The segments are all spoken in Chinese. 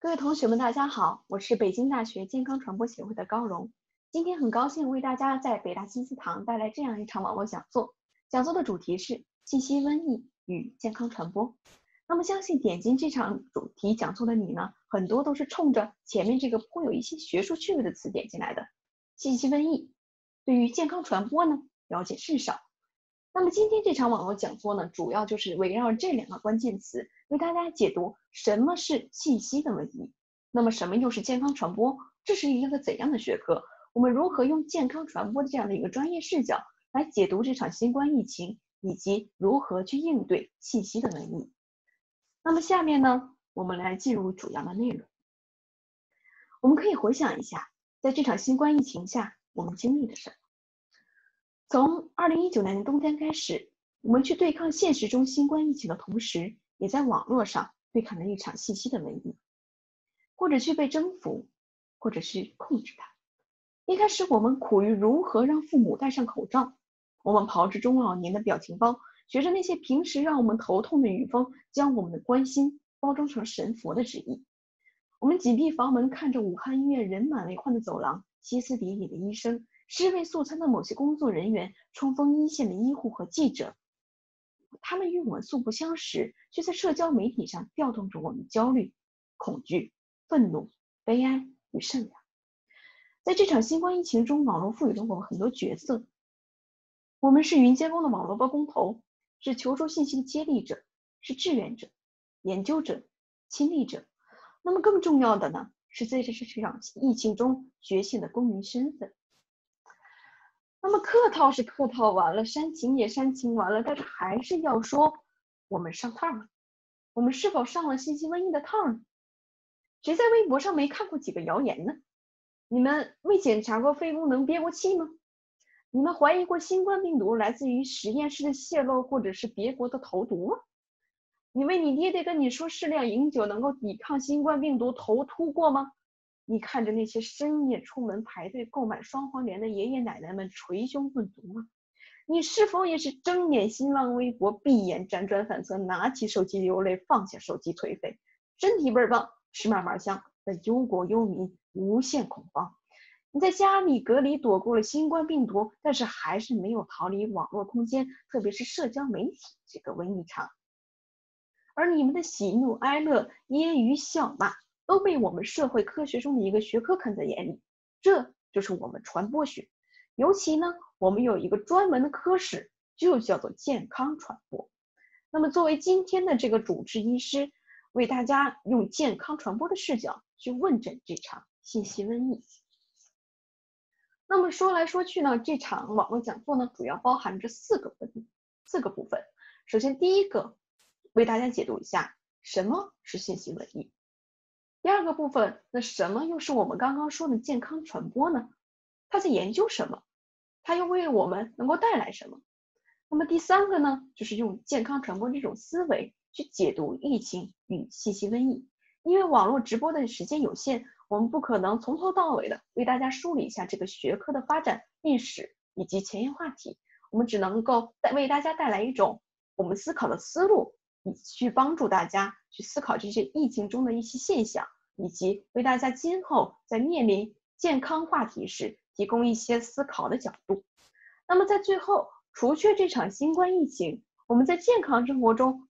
各位同学们，大家好，我是北京大学健康传播协会的高荣。今天很高兴为大家在北大金丝堂带来这样一场网络讲座。讲座的主题是信息瘟疫与健康传播。那么相信点进这场主题讲座的你呢，很多都是冲着前面这个颇有一些学术趣味的词点进来的。信息瘟疫对于健康传播呢，了解甚少。那么今天这场网络讲座呢，主要就是围绕这两个关键词为大家解读什么是信息的瘟疫，那么什么又是健康传播，这是一个怎样的学科，我们如何用健康传播的这样的一个专业视角来解读这场新冠疫情，以及如何去应对信息的瘟疫。那么下面呢，我们来进入主要的内容。我们可以回想一下，在这场新冠疫情下，我们经历了什么？从2019年的冬天开始，我们去对抗现实中新冠疫情的同时，也在网络上对抗了一场信息的瘟疫，或者去被征服，或者是控制它。一开始我们苦于如何让父母戴上口罩，我们炮制中老年的表情包，学着那些平时让我们头痛的语风，将我们的关心包装成神佛的旨意。我们紧闭房门，看着武汉医院人满为患的走廊，歇斯底里的医生，尸位素餐的某些工作人员，冲锋一线的医护和记者，他们与我们素不相识，却在社交媒体上调动着我们焦虑、恐惧、愤怒、悲哀与善良。在这场新冠疫情中，网络赋予了我们很多角色。我们是云监工的网络包工头，是求助信息的接力者，是志愿者、研究者、亲历者。那么更重要的呢，是在这场疫情中觉醒的公民身份。那么客套是客套完了，煽情也煽情完了，但是还是要说，我们上套了。我们是否上了信息瘟疫的套呢？谁在微博上没看过几个谣言呢？你们未检查过肺功能憋过气吗？你们怀疑过新冠病毒来自于实验室的泄漏，或者是别国的投毒吗？你为你爹爹跟你说适量饮酒能够抵抗新冠病毒头秃过吗？你看着那些深夜出门排队购买双黄连的爷爷奶奶们捶胸顿足吗？你是否也是睁眼新浪微博，闭眼辗转反侧，拿起手机流泪，放下手机颓废？身体倍儿棒，吃嘛嘛香，但忧国忧民，无限恐慌。你在家里隔离躲过了新冠病毒，但是还是没有逃离网络空间，特别是社交媒体这个瘟疫场。而你们的喜怒哀乐、揶揄笑骂，都被我们社会科学中的一个学科看在眼里，这就是我们传播学。尤其呢，我们有一个专门的科室，就叫做健康传播。那么作为今天的这个主治医师，为大家用健康传播的视角去问诊这场信息瘟疫。那么说来说去呢，这场网络讲座呢，主要包含着四个部分。首先第一个，为大家解读一下什么是信息瘟疫。第二个部分，那什么又是我们刚刚说的健康传播呢？它在研究什么？它又为我们能够带来什么？那么第三个呢，就是用健康传播这种思维去解读疫情与信息瘟疫。因为网络直播的时间有限，我们不可能从头到尾的为大家梳理一下这个学科的发展历史以及前沿话题，我们只能够为大家带来一种我们思考的思路，以去帮助大家去思考这些疫情中的一些现象，以及为大家今后在面临健康话题时提供一些思考的角度。那么在最后，除却这场新冠疫情，我们在健康生活中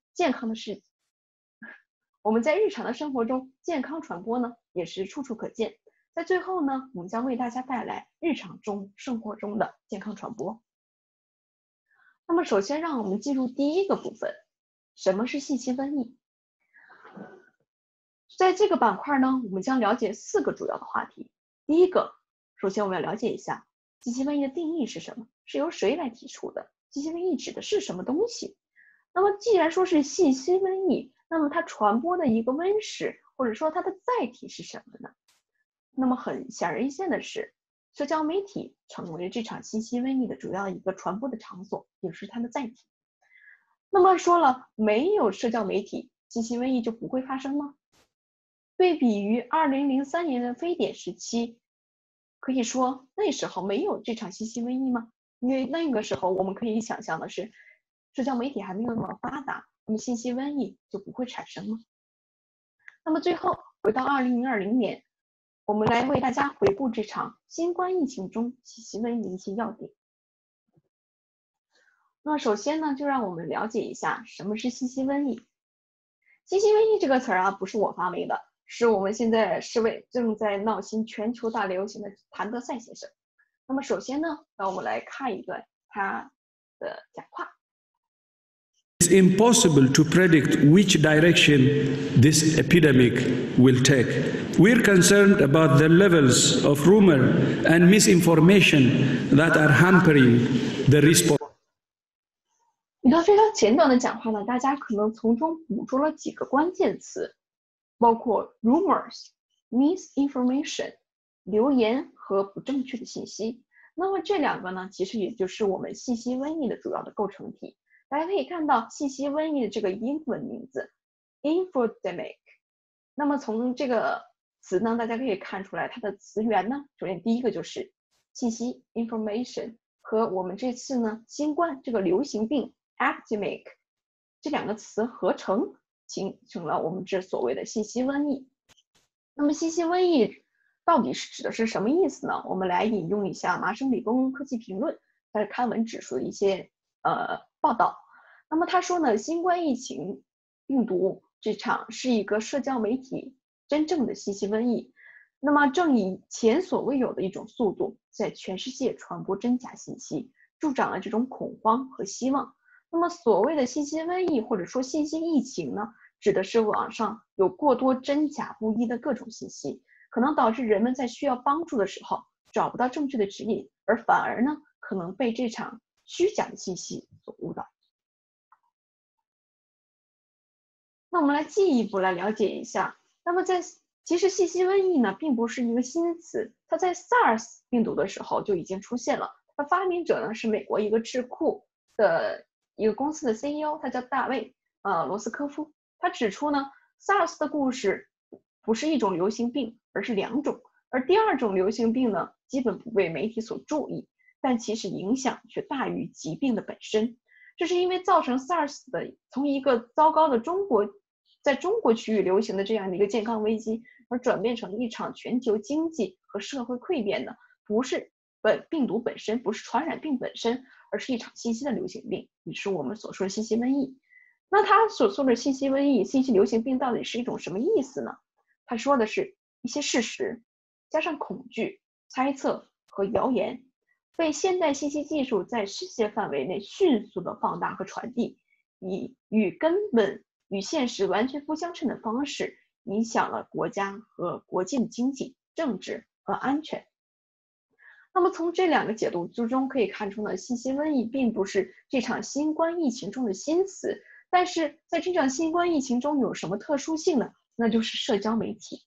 我们在日常的生活中健康传播呢也是处处可见。在最后呢，我们将为大家带来日常中生活中的健康传播。那么首先让我们进入第一个部分，什么是信息瘟疫？在这个板块呢，我们将了解四个主要的话题。第一个，首先我们要了解一下信息瘟疫的定义是什么，是由谁来提出的？信息瘟疫指的是什么东西？那么既然说是信息瘟疫，那么它传播的一个温室，或者说它的载体是什么呢？那么很显而易见的是，社交媒体成为这场信息瘟疫的主要一个传播的场所，也是它的载体。那么说了，没有社交媒体，信息瘟疫就不会发生吗？对比于2003年的非典时期，可以说那时候没有这场信息瘟疫吗？因为那个时候我们可以想象的是，社交媒体还没有那么发达，那么信息瘟疫就不会产生吗？那么最后回到2020年，我们来为大家回顾这场新冠疫情中信息瘟疫的一些要点。那么首先呢，就让我们了解一下什么是信息瘟疫。信息瘟疫这个词啊，不是我发明的，是我们现在世卫正在闹新全球大流行的谭德赛先生。那么首先呢，让我们来看一段他的讲话。 It's impossible to predict which direction this epidemic will take. We're concerned about the levels of rumor and misinformation that are hampering the response. 一段非常简短的讲话呢，大家可能从中捕捉了几个关键词，包括 rumors、misinformation、流言和不正确的信息。那么这两个呢，其实也就是我们信息瘟疫的主要的构成体。大家可以看到信息瘟疫的这个英文名字 infodemic。那么从这个词呢，大家可以看出来它的词源呢，首先第一个就是信息 information 和我们这次呢新冠这个流行病 epidemic 这两个词合成，形成了我们这所谓的信息瘟疫。那么信息瘟疫到底是指的是什么意思呢？我们来引用一下麻省理工科技评论在刊文指出的一些报道。那么他说呢，新冠疫情病毒这场是一个社交媒体真正的信息瘟疫，那么正以前所未有的一种速度在全世界传播真假信息，助长了这种恐慌和希望。那么所谓的信息瘟疫或者说信息疫情呢，指的是网上有过多真假不一的各种信息，可能导致人们在需要帮助的时候找不到正确的指引，而反而呢可能被这场虚假的信息所误导。那我们来进一步来了解一下，那么其实信息瘟疫呢并不是一个新词，它在 SARS 病毒的时候就已经出现了。它的发明者呢是美国一个智库的一个公司的 CEO， 他叫大卫罗斯科夫。他指出呢 SARS 的故事不是一种流行病，而是两种，而第二种流行病呢基本不被媒体所注意，但其实影响却大于疾病的本身。这是因为造成 SARS 的从一个糟糕的在中国区域流行的这样的一个健康危机，而转变成一场全球经济和社会溃变的，不是病毒本身，不是传染病本身，而是一场信息的流行病，也是我们所说的信息瘟疫。那他所说的信息瘟疫、信息流行病到底是一种什么意思呢？他说的是一些事实加上恐惧、猜测和谣言，被现代信息技术在世界范围内迅速的放大和传递，以与现实完全不相称的方式，影响了国家和国际的经济、政治和安全。那么从这两个解读之中可以看出呢，信息瘟疫并不是这场新冠疫情中的新词，但是在这场新冠疫情中有什么特殊性呢？那就是社交媒体。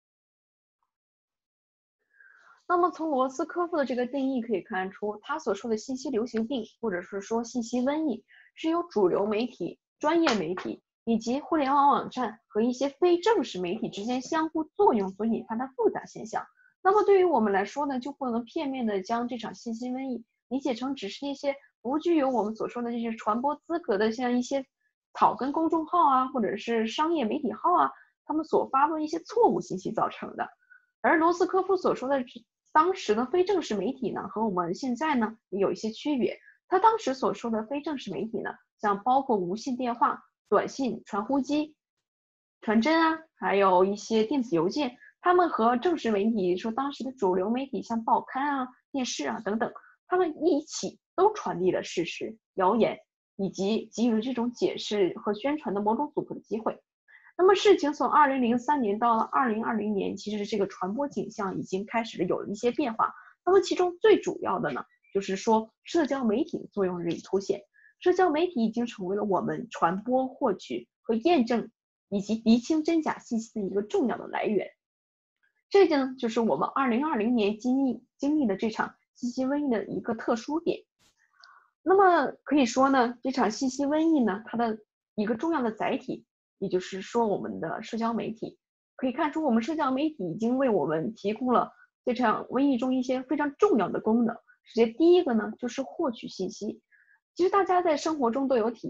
那么从罗斯科夫的这个定义可以看出，他所说的信息流行病或者是说信息瘟疫，是由主流媒体、专业媒体以及互联网网站和一些非正式媒体之间相互作用所引发的复杂现象。那么对于我们来说呢，就不能片面的将这场信息瘟疫理解成只是一些不具有我们所说的这些传播资格的像一些草根公众号啊，或者是商业媒体号啊，他们所发布一些错误信息造成的。而罗斯科夫所说的当时的非正式媒体呢，和我们现在呢也有一些区别。他当时所说的非正式媒体呢，像包括无线电话、短信传呼机、传真啊，还有一些电子邮件，他们和正式媒体说当时的主流媒体像报刊啊、电视啊等等，他们一起都传递了事实、谣言，以及给予了这种解释和宣传的某种组合的机会。那么事情从2003年到了2020年，其实这个传播景象已经开始有了一些变化。那么其中最主要的呢，就是说社交媒体的作用日益凸显。社交媒体已经成为了我们传播、获取和验证以及厘清真假信息的一个重要的来源。这个呢，就是我们2020年经历的这场信息瘟疫的一个特殊点。那么可以说呢，这场信息瘟疫呢，它的一个重要的载体，也就是说我们的社交媒体，可以看出我们社交媒体已经为我们提供了这场瘟疫中一些非常重要的功能。首先第一个呢，就是获取信息。其实大家在生活中都有体验，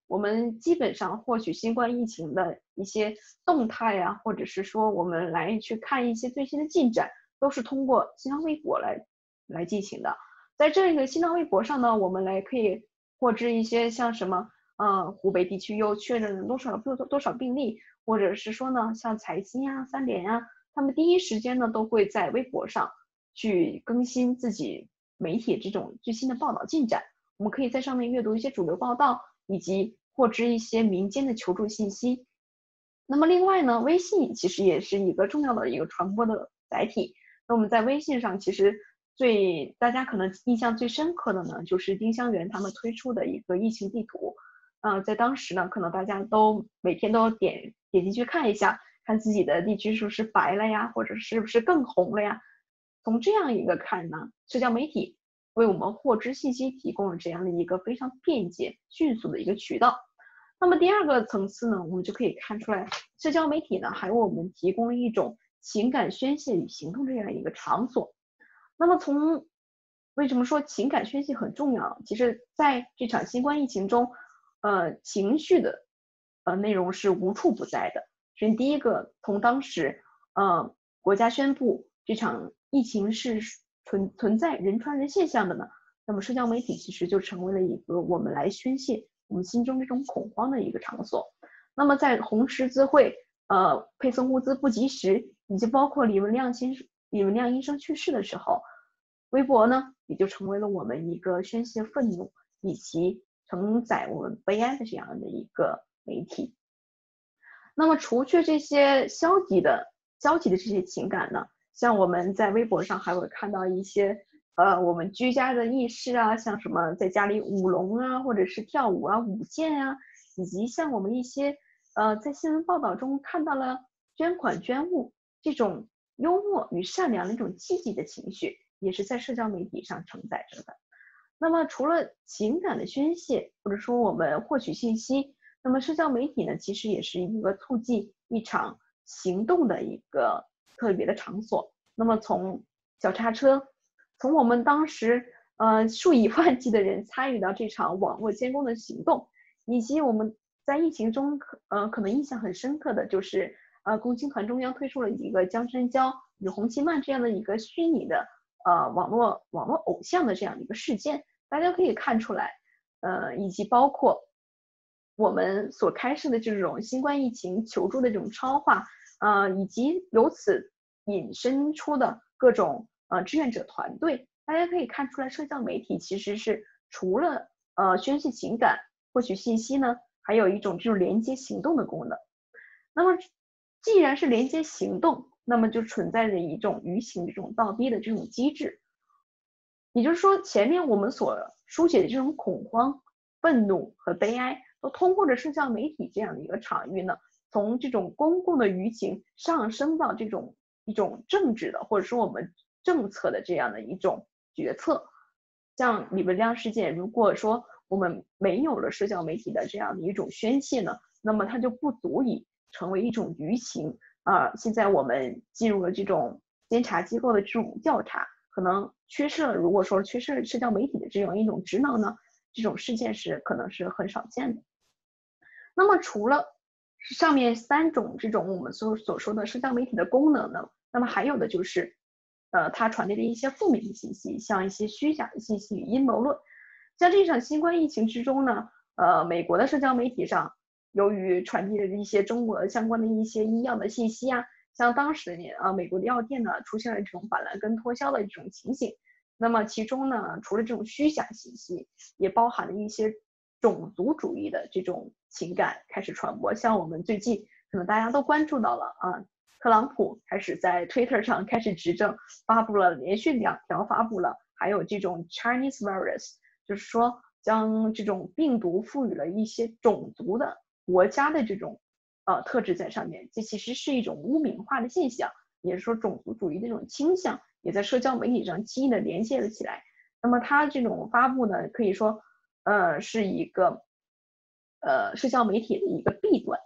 我们基本上获取新冠疫情的一些动态啊，或者是说我们来去看一些最新的进展，都是通过新浪微博来进行的。在这个新浪微博上呢，我们可以获知一些像什么湖北地区又确诊了多少病例，或者是说呢像财新啊、三联啊，他们第一时间呢都会在微博上去更新自己媒体这种最新的报道进展。我们可以在上面阅读一些主流报道，以及获知一些民间的求助信息。那么另外呢，微信其实也是一个重要的一个传播的载体。那我们在微信上其实大家可能印象最深刻的呢，就是丁香园他们推出的一个疫情地图。在当时呢，可能大家都每天都点进去看一下，看自己的地区是不是白了呀，或者是不是更红了呀。从这样一个看呢，社交媒体为我们获知信息提供了这样的一个非常便捷、迅速的一个渠道。那么第二个层次呢，我们就可以看出来，社交媒体呢还为我们提供了一种情感宣泄与行动这样一个场所。那么为什么说情感宣泄很重要？其实在这场新冠疫情中，情绪的内容是无处不在的。首先第一个，从当时国家宣布这场疫情是存在人传人现象的呢，那么社交媒体其实就成为了一个我们来宣泄我们心中这种恐慌的一个场所。那么在红十字会配送物资不及时，以及包括李文亮医生去世的时候，微博呢也就成为了我们一个宣泄愤怒以及承载我们悲哀的这样的一个媒体。那么除却这些消极的这些情感呢，像我们在微博上还会看到一些我们居家的轶事啊，像什么在家里舞龙啊，或者是跳舞啊、舞剑啊，以及像我们一些在新闻报道中看到了捐款捐物这种幽默与善良的一种积极的情绪，也是在社交媒体上承载着的。那么除了情感的宣泄，或者说我们获取信息，那么社交媒体呢，其实也是一个促进一场行动的一个特别的场所。那么从小叉车，从我们当时数以万计的人参与到这场网络监控的行动，以及我们在疫情中可能印象很深刻的就是共青团中央推出了一个江山娇与洪七曼这样的一个虚拟的网络偶像的这样一个事件，大家可以看出来，以及包括我们所开设的这种新冠疫情求助的这种超话，以及由此引申出的各种志愿者团队，大家可以看出来，社交媒体其实是除了宣泄情感、获取信息呢，还有一种这种连接行动的功能。那么既然是连接行动，那么就存在着一种舆情这种倒逼的这种机制。也就是说，前面我们所书写的这种恐慌、愤怒和悲哀，都通过着社交媒体这样的一个场域呢，从这种公共的舆情上升到一种政治的，或者说我们政策的这样的一种决策。像李文亮事件，如果说我们没有了社交媒体的这样的一种宣泄呢，那么它就不足以成为一种舆情。现在我们进入了这种监察机构的这种调查，可能如果说缺失社交媒体的这样一种职能呢，这种事件可能是很少见的。那么除了上面3种这种我们所说的社交媒体的功能呢，那么还有的就是它传递的一些负面的信息，像一些虚假的信息与阴谋论。像这场新冠疫情之中呢，美国的社交媒体上由于传递了一些中国相关的一些医药的信息啊，像当时美国的药店呢出现了这种板蓝根脱销的这种情形。那么其中呢，除了这种虚假信息，也包含了一些种族主义的这种情感开始传播。像我们最近可能大家都关注到了特朗普开始在 Twitter 上开始执政，连续2条发布了，还有这种 Chinese virus， 就是说将这种病毒赋予了一些种族的国家的这种特质在上面，这其实是一种污名化的现象，也是说种族主义的这种倾向也在社交媒体上轻易的连接了起来。那么它这种发布呢，可以说是一个社交媒体的一个弊端。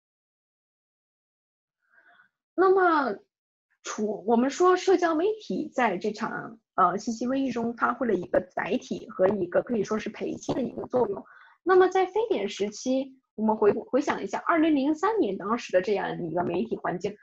那么我们说社交媒体在这场信息瘟疫中发挥了一个载体和一个可以说是陪机的一个作用。 那么在非典时期，我们回想一下2003年当时的这样一个媒体环境，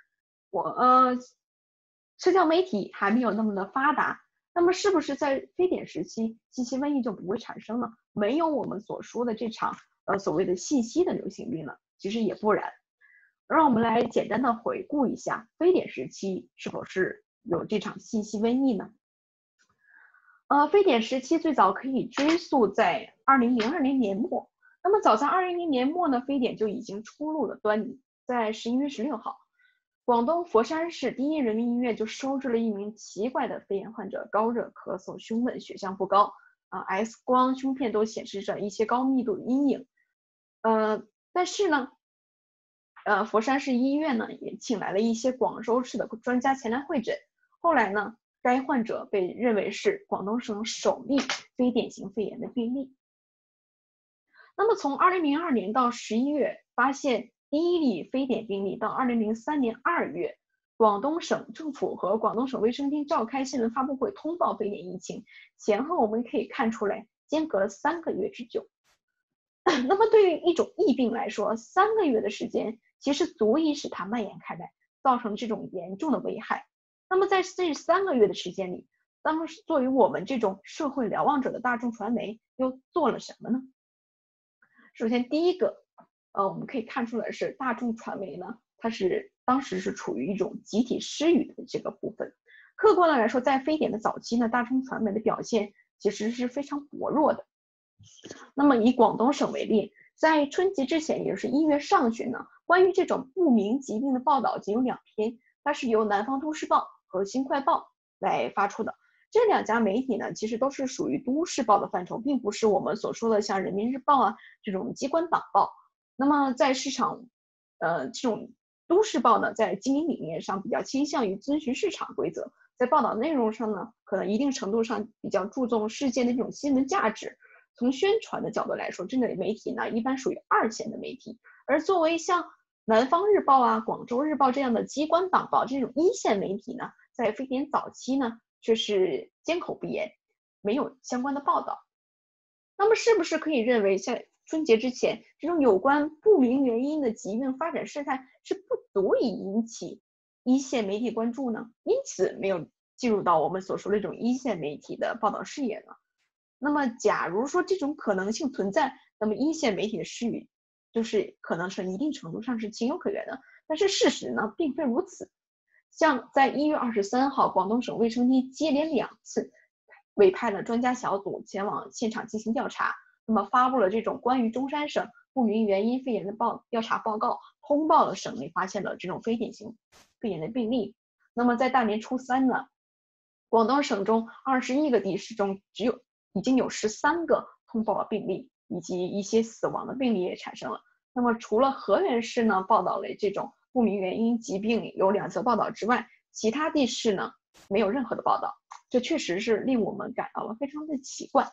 社交媒体还没有那么的发达，那么是不是在非典时期信息瘟疫就不会产生呢？没有我们所说的这场所谓的信息的流行病呢？其实也不然。让我们来简单的回顾一下非典时期是否是有这场信息瘟疫呢？非典时期最早可以追溯在2002年年末，那么早在2010年末呢，非典就已经初露了端倪。在11月16号，广东佛山市第一人民医院就收治了一名奇怪的肺炎患者，高热、咳嗽、胸闷，血象不高，X 光、胸片都显示着一些高密度的阴影。但是呢，佛山市医院呢也请来了一些广州市的专家前来会诊。后来呢，该患者被认为是广东省首例非典型肺炎的病例。那么从2002年到11月发现第一例非典病例，到2003年2月，广东省政府和广东省卫生厅召开新闻发布会通报非典疫情，前后我们可以看出来间隔了3个月之久。那么对于一种疫病来说，3个月的时间其实足以使它蔓延开来，造成这种严重的危害。那么在这3个月的时间里，当时作为我们这种社会瞭望者的大众传媒又做了什么呢？首先第一个，我们可以看出来是大众传媒呢，它是当时是处于一种集体失语的这个部分。客观的来说，在非典的早期呢，大众传媒的表现其实是非常薄弱的。那么以广东省为例，在春节之前，也就是1月上旬呢，关于这种不明疾病的报道仅有2篇，它是由南方都市报和新快报来发出的。这2家媒体呢，其实都是属于都市报的范畴，并不是我们所说的像人民日报啊这种机关党报。那么在市场，这种都市报呢，在经营理念上比较倾向于遵循市场规则，在报道内容上呢，可能一定程度上比较注重事件的这种新闻价值。从宣传的角度来说，这类媒体呢，一般属于2线的媒体。而作为像南方日报啊、广州日报这样的机关党报这种1线媒体呢，在非典早期呢，却是缄口不言，没有相关的报道。那么是不是可以认为，在春节之前，这种有关不明原因的疾病发展事态是不足以引起1线媒体关注呢？因此没有进入到我们所说的这种1线媒体的报道视野呢？那么假如说这种可能性存在，那么1线媒体的失语就是可能是一定程度上是情有可原的。但是事实呢，并非如此。像在1月23号，广东省卫生厅接连2次委派了专家小组前往现场进行调查，那么发布了这种关于中山省不明原因肺炎的调查报告，通报了省内发现了这种非典型肺炎的病例。那么在大年初3呢，广东省中21个地市中已经有13个通报了病例，以及一些死亡的病例也产生了。那么除了河源市呢报道了这种不明原因疾病有2则报道之外，其他地市呢没有任何的报道，这确实是令我们感到了非常的奇怪。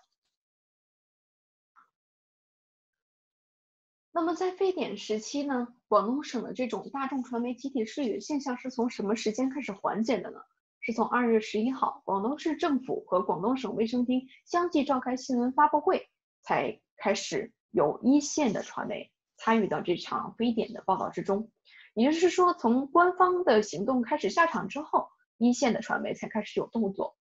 那么在非典时期呢，广东省的这种大众传媒集体失语现象是从什么时间开始缓解的呢？是从2月11号，广东市政府和广东省卫生厅相继召开新闻发布会，才开始有1线的传媒参与到这场非典的报道之中。也就是说，从官方的行动开始下场之后，1线的传媒才开始有动作。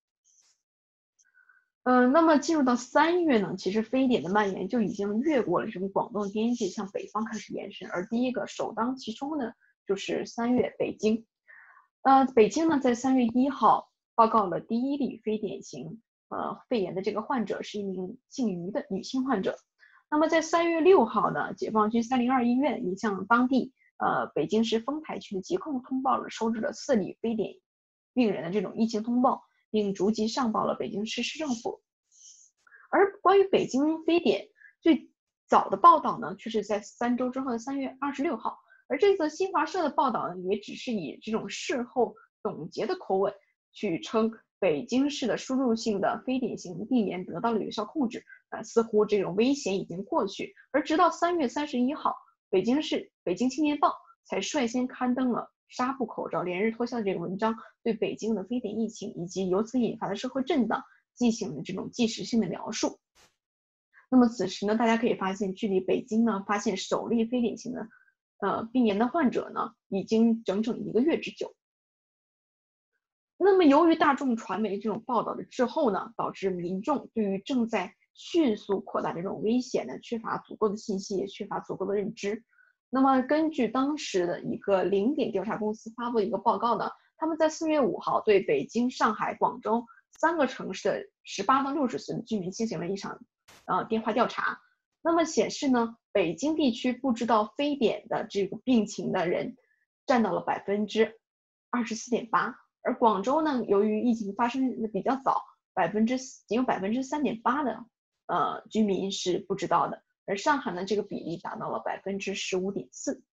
那么进入到3月呢，其实非典的蔓延就已经越过了这种广东边界，向北方开始延伸。而第一个首当其冲的就是3月北京。北京呢，在3月1号报告了第一例非典型肺炎的这个患者，是一名姓于的女性患者。那么在3月6号呢，解放军302医院也向当地北京市丰台区的疾控通报了收治了4例非典病人的这种疫情通报，并逐级上报了北京市市政府。而关于北京非典最早的报道呢，却是在3周之后的3月26号。而这则新华社的报道呢，也只是以这种事后总结的口吻去称北京市的输入性的非典型病源得到了有效控制，似乎这种危险已经过去。而直到3月31号，北京青年报才率先刊登了纱布口罩连日脱销的这个文章，对北京的非典疫情以及由此引发的社会震荡进行了这种纪实性的描述。 那么此时呢，大家可以发现，距离北京呢发现首例非典型的病原的患者呢，已经整整1个月之久。那么由于大众传媒这种报道的滞后呢，导致民众对于正在迅速扩大这种危险呢，缺乏足够的信息，也缺乏足够的认知。那么根据当时的一个0点调查公司发布的一个报告呢，他们在4月5号对北京、上海、广州3个城市的18到60岁的居民进行了一场电话调查。那么显示呢，北京地区不知道非典的这个病情的人占到了24.8%，而广州呢，由于疫情发生的比较早，仅有3.8%的居民是不知道的，而上海呢，这个比例达到了15.4%。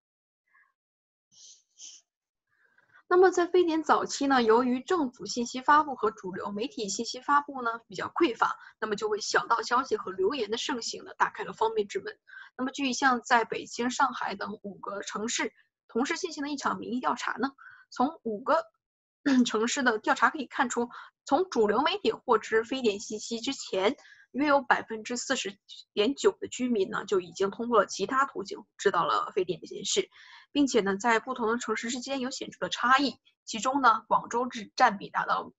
那么在非典早期呢，由于政府信息发布和主流媒体信息发布呢比较匮乏，那么就为小道消息和流言的盛行呢打开了方便之门。那么据像在北京、上海等5个城市同时进行的一场民意调查呢，从5个城市的调查可以看出，从主流媒体获知非典信息之前，约有40.9%的居民呢就已经通过其他途径知道了非典这件事，并且呢在不同的城市之间有显著的差异，其中呢广州占比达到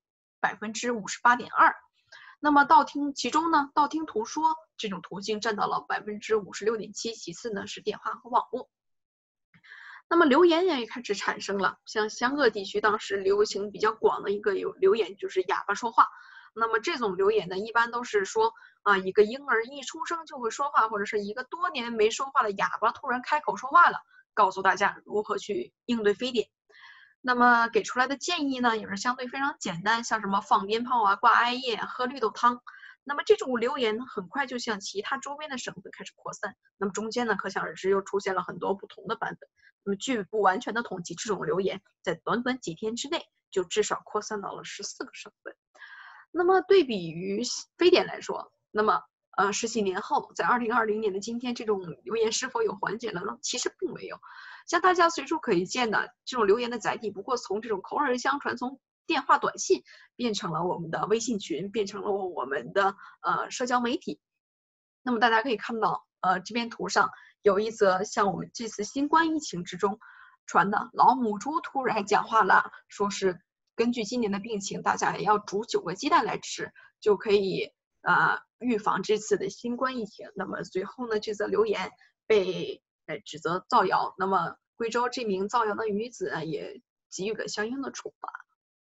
58.2%，那么其中呢道听途说这种途径占到了56.7%，其次呢是电话和网络。那么流言也开始产生了，像湘鄂地区当时流行比较广的一个流言就是哑巴说话。那么这种流言呢，一般都是说一个婴儿一出生就会说话，或者是一个多年没说话的哑巴突然开口说话了，告诉大家如何去应对非典。那么给出来的建议呢，也是相对非常简单，像什么放鞭炮啊、挂艾叶、喝绿豆汤。那么这种流言很快就向其他周边的省份开始扩散，那么中间呢，可想而知又出现了很多不同的版本。那么据不完全的统计，这种流言在短短几天之内就至少扩散到了14个省份。那么对比于非典来说，那么10几年后，在2020年的今天，这种流言是否有缓解了呢？其实并没有。像大家随处可见的这种流言的载体，不过从这种口耳相传，从电话短信变成了我们的微信群，变成了我们的社交媒体。那么大家可以看到这边图上有一则像我们这次新冠疫情之中传的老母猪突然讲话了，说是根据今年的病情，大家也要煮9个鸡蛋来吃，就可以预防这次的新冠疫情。那么随后呢，这则流言被指责造谣，那么贵州这名造谣的女子也给予了相应的处罚。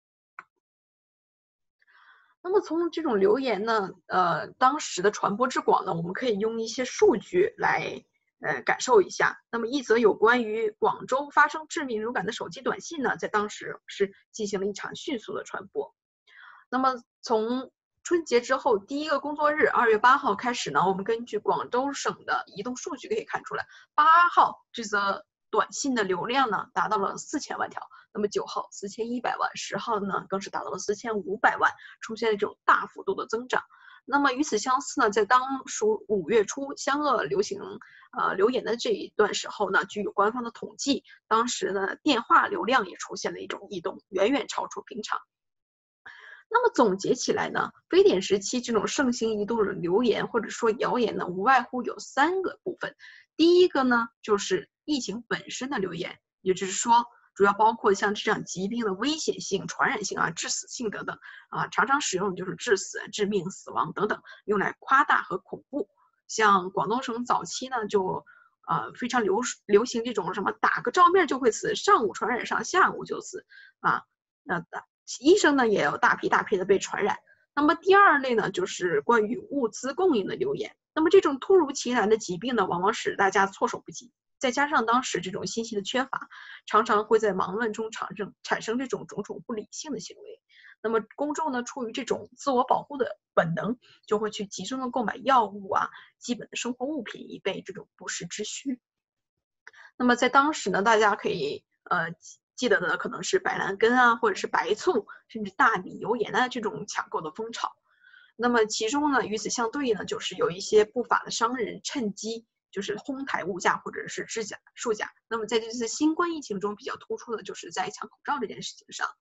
那么从这种流言呢，当时的传播之广呢，我们可以用一些数据来感受一下。那么一则有关于广州发生致命流感的手机短信呢，在当时是进行了一场迅速的传播。那么从春节之后第1个工作日2月8号开始呢，我们根据广州省的移动数据可以看出来，8号这则短信的流量呢达到了4000万条，那么9号4100万，10号呢更是达到了4500万，出现了这种大幅度的增长。那么与此相似呢，在当属5月初湘鄂流行流言的这一段时候呢，据有官方的统计，当时呢电话流量也出现了一种异动，远远超出平常。那么总结起来呢，非典时期这种盛行移动的流言或者说谣言呢，无外乎有3个部分。第一个呢，就是疫情本身的流言，也就是说，主要包括像这样疾病的危险性、传染性致死性等等常常使用就是致死、致命、死亡等等，用来夸大和恐怖。像广东省早期呢，就非常流行这种什么打个照面就会死，上午传染上，下午就死医生呢也有大批的被传染。那么第2类呢，就是关于物资供应的流言。那么这种突如其来的疾病呢，往往使大家措手不及，再加上当时这种信息的缺乏，常常会在忙乱中产生这种种种不理性的行为。那么公众呢，出于这种自我保护的本能，就会去集中的购买药物基本的生活物品，以备这种不时之需。那么在当时呢，大家可以记得的可能是板蓝根或者是白醋，甚至大米、油盐这种抢购的风潮。那么其中呢，与此相对呢，就是有一些不法的商人趁机就是哄抬物价或者是制假售假。那么在这次新冠疫情中比较突出的就是在抢口罩这件事情上。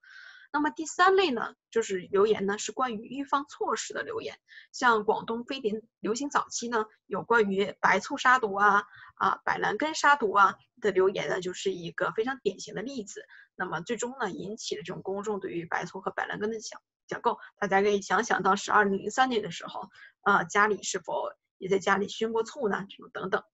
那么第3类呢，就是流言呢是关于预防措施的流言，像广东非典流行早期呢，有关于白醋杀毒百兰根杀毒的流言呢，就是一个非常典型的例子。那么最终呢，引起了这种公众对于白醋和百兰根的抢购。大家可以想想，当时2003年的时候，家里是否也在家里熏过醋呢？这种等等。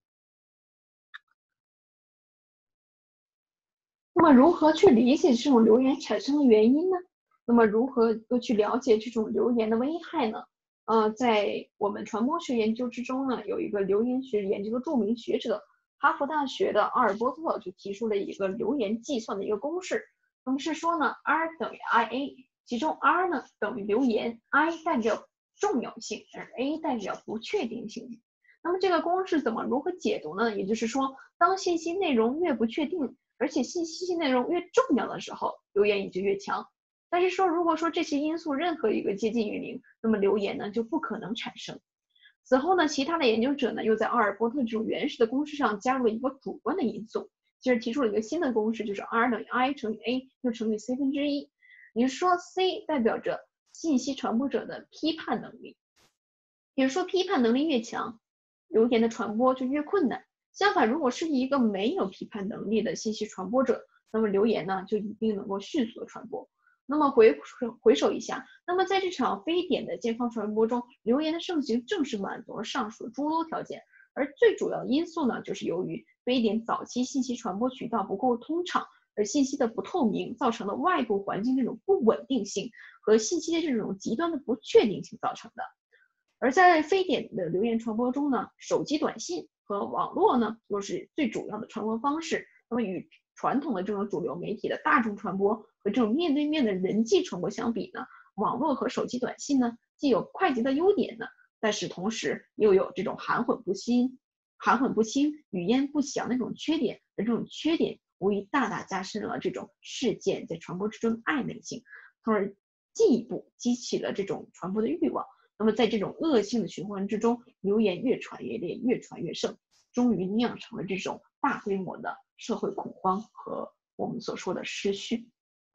那么如何去理解这种流言产生的原因呢？那么如何又去了解这种流言的危害呢？在我们传播学研究之中呢，有一个流言学研究的著名学者，哈佛大学的阿尔波特就提出了一个流言计算的一个公式。那么是说呢 ，R 等于 IA， 其中 R 呢等于流言 ，I 代表重要性，而 A 代表不确定性。那么这个公式如何解读呢？也就是说，当信息内容越不确定，而且信息内容越重要的时候，流言也就越强。但是说，如果说这些因素任何一个接近于零，那么流言呢就不可能产生。此后呢，其他的研究者呢又在阿尔波特这种原始的公式上加入了一个主观的因素，就是提出了一个新的公式，就是 R 等于 I 乘以 A 又乘以 C 分之一。也就是说 C 代表着信息传播者的批判能力，也就是说批判能力越强，流言的传播就越困难。相反，如果是一个没有批判能力的信息传播者，那么流言呢就一定能够迅速的传播。那么回首一下，那么在这场非典的健康传播中，流言的盛行正是满足了上述的诸多条件。而最主要的因素呢，就是由于非典早期信息传播渠道不够通畅，而信息的不透明造成了外部环境这种不稳定性和信息的这种极端的不确定性造成的。而在非典的流言传播中呢，手机短信和网络呢又是最主要的传播方式。那么与传统的这种主流媒体的大众传播和这种面对面的人际传播相比呢，网络和手机短信呢既有快捷的优点呢，但是同时又有这种含混不清、语焉不详的这种缺点，而这种缺点无疑大大加深了这种事件在传播之中的暧昧性，从而进一步激起了这种传播的欲望。那么在这种恶性的循环之中，流言越传越烈，越传越盛，终于酿成了这种大规模的社会恐慌和我们所说的失序。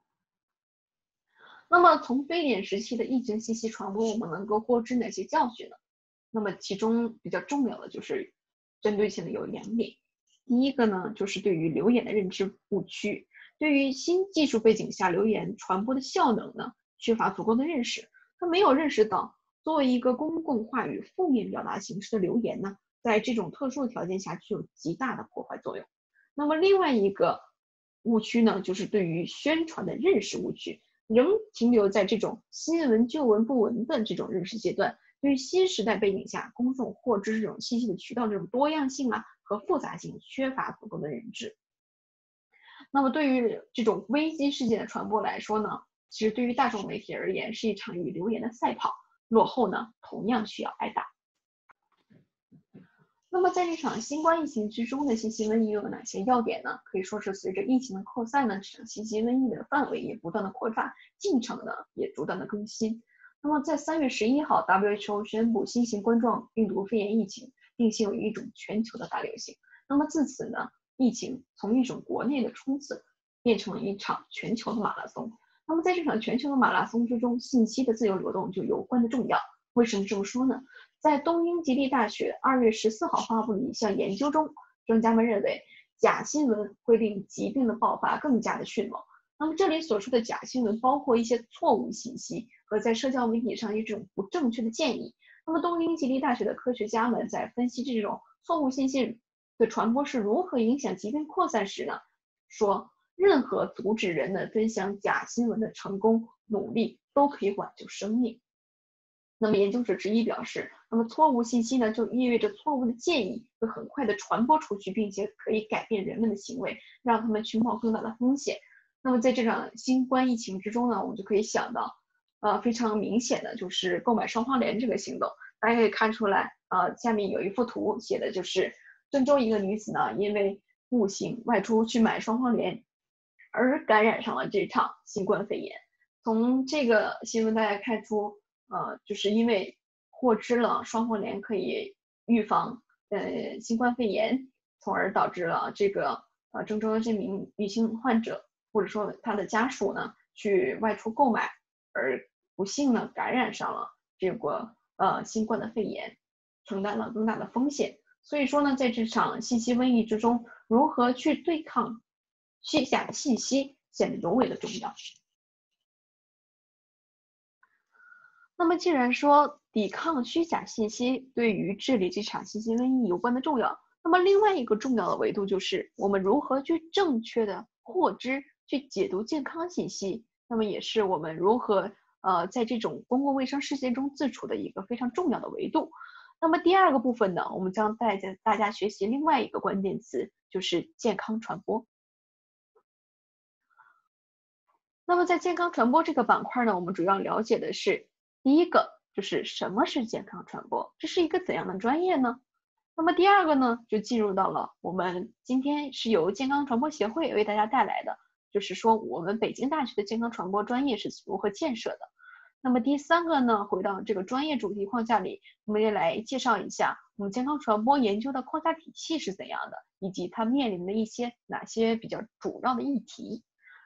那么从非典时期的疫情信息传播，我们能够获知哪些教训呢？那么其中比较重要的就是针对性的有2点。第一个呢，就是对于流言的认知误区，对于新技术背景下流言传播的效能呢，缺乏足够的认识。他没有认识到，作为一个公共话语负面表达形式的流言呢，在这种特殊的条件下具有极大的破坏作用。那么另外一个误区呢，就是对于宣传的认识误区，仍停留在这种新闻旧闻不闻的这种认识阶段。对于新时代背景下公众获知这种信息的渠道这种多样性和复杂性缺乏足够的认知。那么对于这种危机事件的传播来说呢，其实对于大众媒体而言是一场与流言的赛跑，落后呢同样需要挨打。那么在这场新冠疫情之中的信息瘟疫有哪些要点呢？可以说是随着疫情的扩散呢，这场信息瘟疫的范围也不断的扩大，进程呢也不断的更新。那么在3月11号 WHO 宣布新型冠状病毒肺炎疫情定性为一种全球的大流行。那么自此呢，疫情从一种国内的冲刺变成了一场全球的马拉松。那么在这场全球的马拉松之中，信息的自由流动就尤关的重要。为什么这么说呢？在东英吉利大学2月14号发布的一项研究中，专家们认为假新闻会令疾病的爆发更加的迅猛。那么这里所说的假新闻包括一些错误信息和在社交媒体上一种不正确的建议。那么东英吉利大学的科学家们在分析这种错误信息的传播是如何影响疾病扩散时呢，说任何阻止人们分享假新闻的成功努力都可以挽救生命。那么研究者之一表示，那么错误信息呢，就意味着错误的建议会很快的传播出去，并且可以改变人们的行为，让他们去冒更大的风险。那么在这场新冠疫情之中呢，我们就可以想到，非常明显的就是购买双黄连这个行动。大家可以看出来，下面有一幅图写的就是郑州一个女子呢，因为步行外出去买双黄连，而感染上了这场新冠肺炎。从这个新闻大家看出，就是因为获知了双黄连可以预防新冠肺炎，从而导致了这个郑州的这名女性患者或者说她的家属呢， 去外出购买，而不幸呢感染上了这个新冠的肺炎，承担了更大的风险。所以说呢，在这场信息瘟疫之中，如何去对抗虚假的信息显得尤为的重要。那么既然说抵抗虚假信息对于治理这场信息瘟疫有关的重要，那么另外一个重要的维度就是我们如何去正确的获知、去解读健康信息，那么也是我们如何在这种公共卫生事件中自处的一个非常重要的维度。那么第二个部分呢，我们将带着大家学习另外一个关键词，就是健康传播。那么在健康传播这个板块呢，我们主要了解的是第一个就是什么是健康传播，这是一个怎样的专业呢？那么第二个呢，就进入到了我们今天是由健康传播协会为大家带来的，就是说我们北京大学的健康传播专业是如何建设的。那么第三个呢，回到这个专业主题框架里，我们也来介绍一下我们健康传播研究的框架体系是怎样的，以及它面临的哪些比较主要的议题。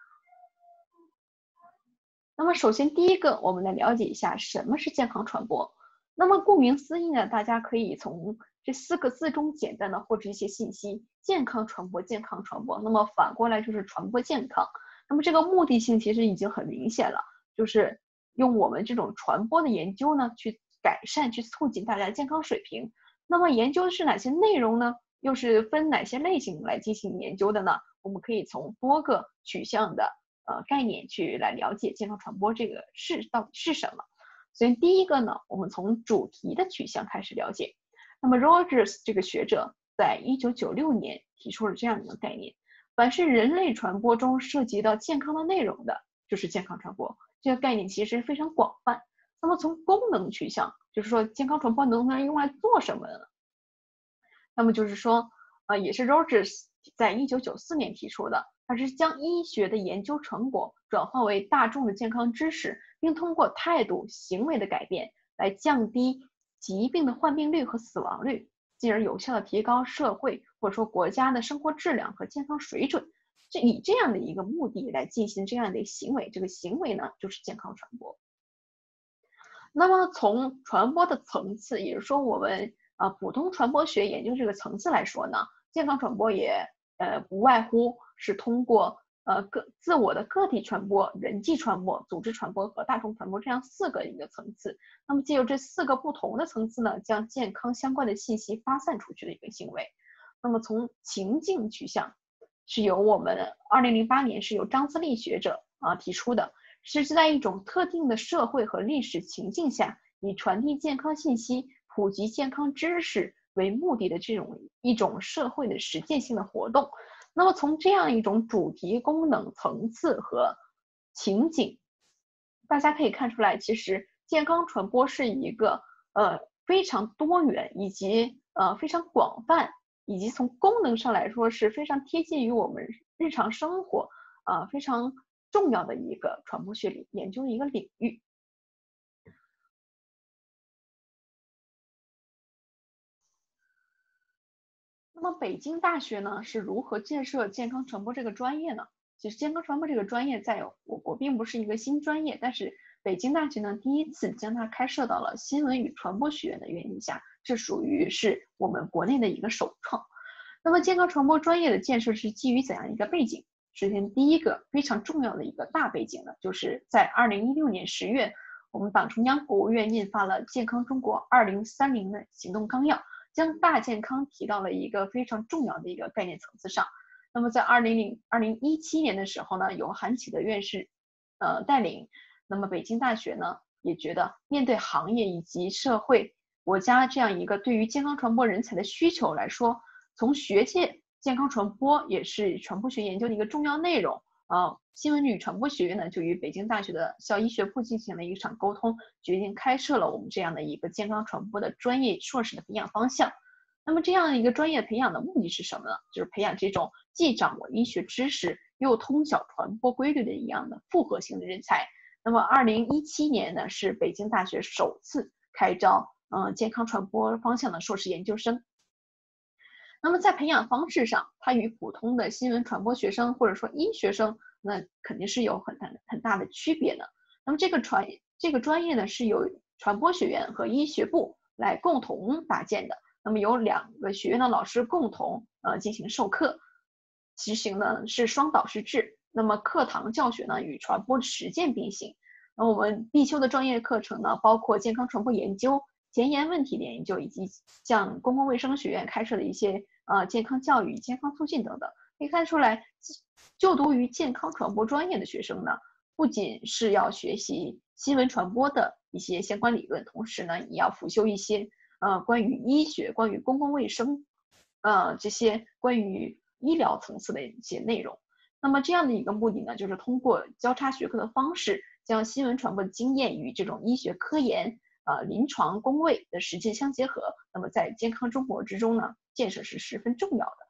那么首先第一个，我们来了解一下什么是健康传播。那么顾名思义呢，大家可以从这4个字中简单的获知一些信息，健康传播，健康传播，那么反过来就是传播健康。那么这个目的性其实已经很明显了，就是用我们这种传播的研究呢，去改善、去促进大家的健康水平。那么研究是哪些内容呢？又是分哪些类型来进行研究的呢？我们可以从多个取向的概念去来了解健康传播这个到底是什么。所以第一个呢，我们从主题的取向开始了解。那么 Rogers 这个学者在1996年提出了这样一个概念，凡是人类传播中涉及到健康的内容的，就是健康传播。这个概念其实非常广泛。那么从功能取向，就是说健康传播能不能用来做什么呢？那么就是说也是 Rogers 在1994年提出的，它是将医学的研究成果转化为大众的健康知识，并通过态度、行为的改变来降低疾病的患病率和死亡率，进而有效的提高社会或者说国家的生活质量和健康水准。以这样的一个目的来进行这样的行为，这个行为呢就是健康传播。那么从传播的层次，也就是说我们普通传播学研究这个层次来说呢，健康传播也不外乎是通过自我的个体传播、人际传播、组织传播和大众传播这样4个一个层次。那么借由这4个不同的层次呢，将健康相关的信息发散出去的一个行为。那么从情境取向，是由我们2008年是由张自力学者提出的，是在一种特定的社会和历史情境下，以传递健康信息、普及健康知识为目的的一种社会的实践性的活动。那么从这样一种主题、功能、层次和情景，大家可以看出来，其实健康传播是一个非常多元以及非常广泛，以及从功能上来说是非常贴近于我们日常生活非常重要的一个传播学研究的一个领域。那么北京大学呢是如何建设健康传播这个专业呢？其实健康传播这个专业在我国并不是一个新专业，但是北京大学呢第一次将它开设到了新闻与传播学院的原因下，这属于是我们国内的一个首创。那么健康传播专业的建设是基于怎样一个背景？首先第一个非常重要的一个大背景呢，就是在2016年10月，我们党中央、国务院印发了《健康中国2030》的行动纲要，将大健康提到了一个非常重要的一个概念层次上。那么在2017年的时候呢，由韩启德院士带领，那么北京大学呢也觉得面对行业以及社会、国家这样一个对于健康传播人才的需求来说，从学界健康传播也是传播学研究的一个重要内容。新闻与传播学院呢就与北京大学的校医学部进行了一场沟通，决定开设了我们这样的一个健康传播的专业硕士的培养方向。那么这样一个专业培养的目的是什么呢？就是培养这种既掌握医学知识又通晓传播规律的一样的复合型的人才。那么2017年呢是北京大学首次开招健康传播方向的硕士研究生。 那么在培养方式上，它与普通的新闻传播学生或者说医学生，那肯定是有很大的区别的。那么这个专业呢，是由传播学院和医学部来共同搭建的。那么有2个学院的老师共同进行授课，实行呢是双导师制。那么课堂教学呢与传播实践并行。那我们必修的专业课程呢，包括健康传播研究、前沿问题的研究，以及像公共卫生学院开设的一些健康教育、健康促进等等。可以看出来，就读于健康传播专业的学生呢，不仅是要学习新闻传播的一些相关理论，同时呢，也要辅修一些关于医学、关于公共卫生，这些关于医疗层次的一些内容。那么这样的一个目的呢，就是通过交叉学科的方式，将新闻传播的经验与这种医学科研、临床工卫的实践相结合。那么在健康中国之中呢，建设是十分重要的。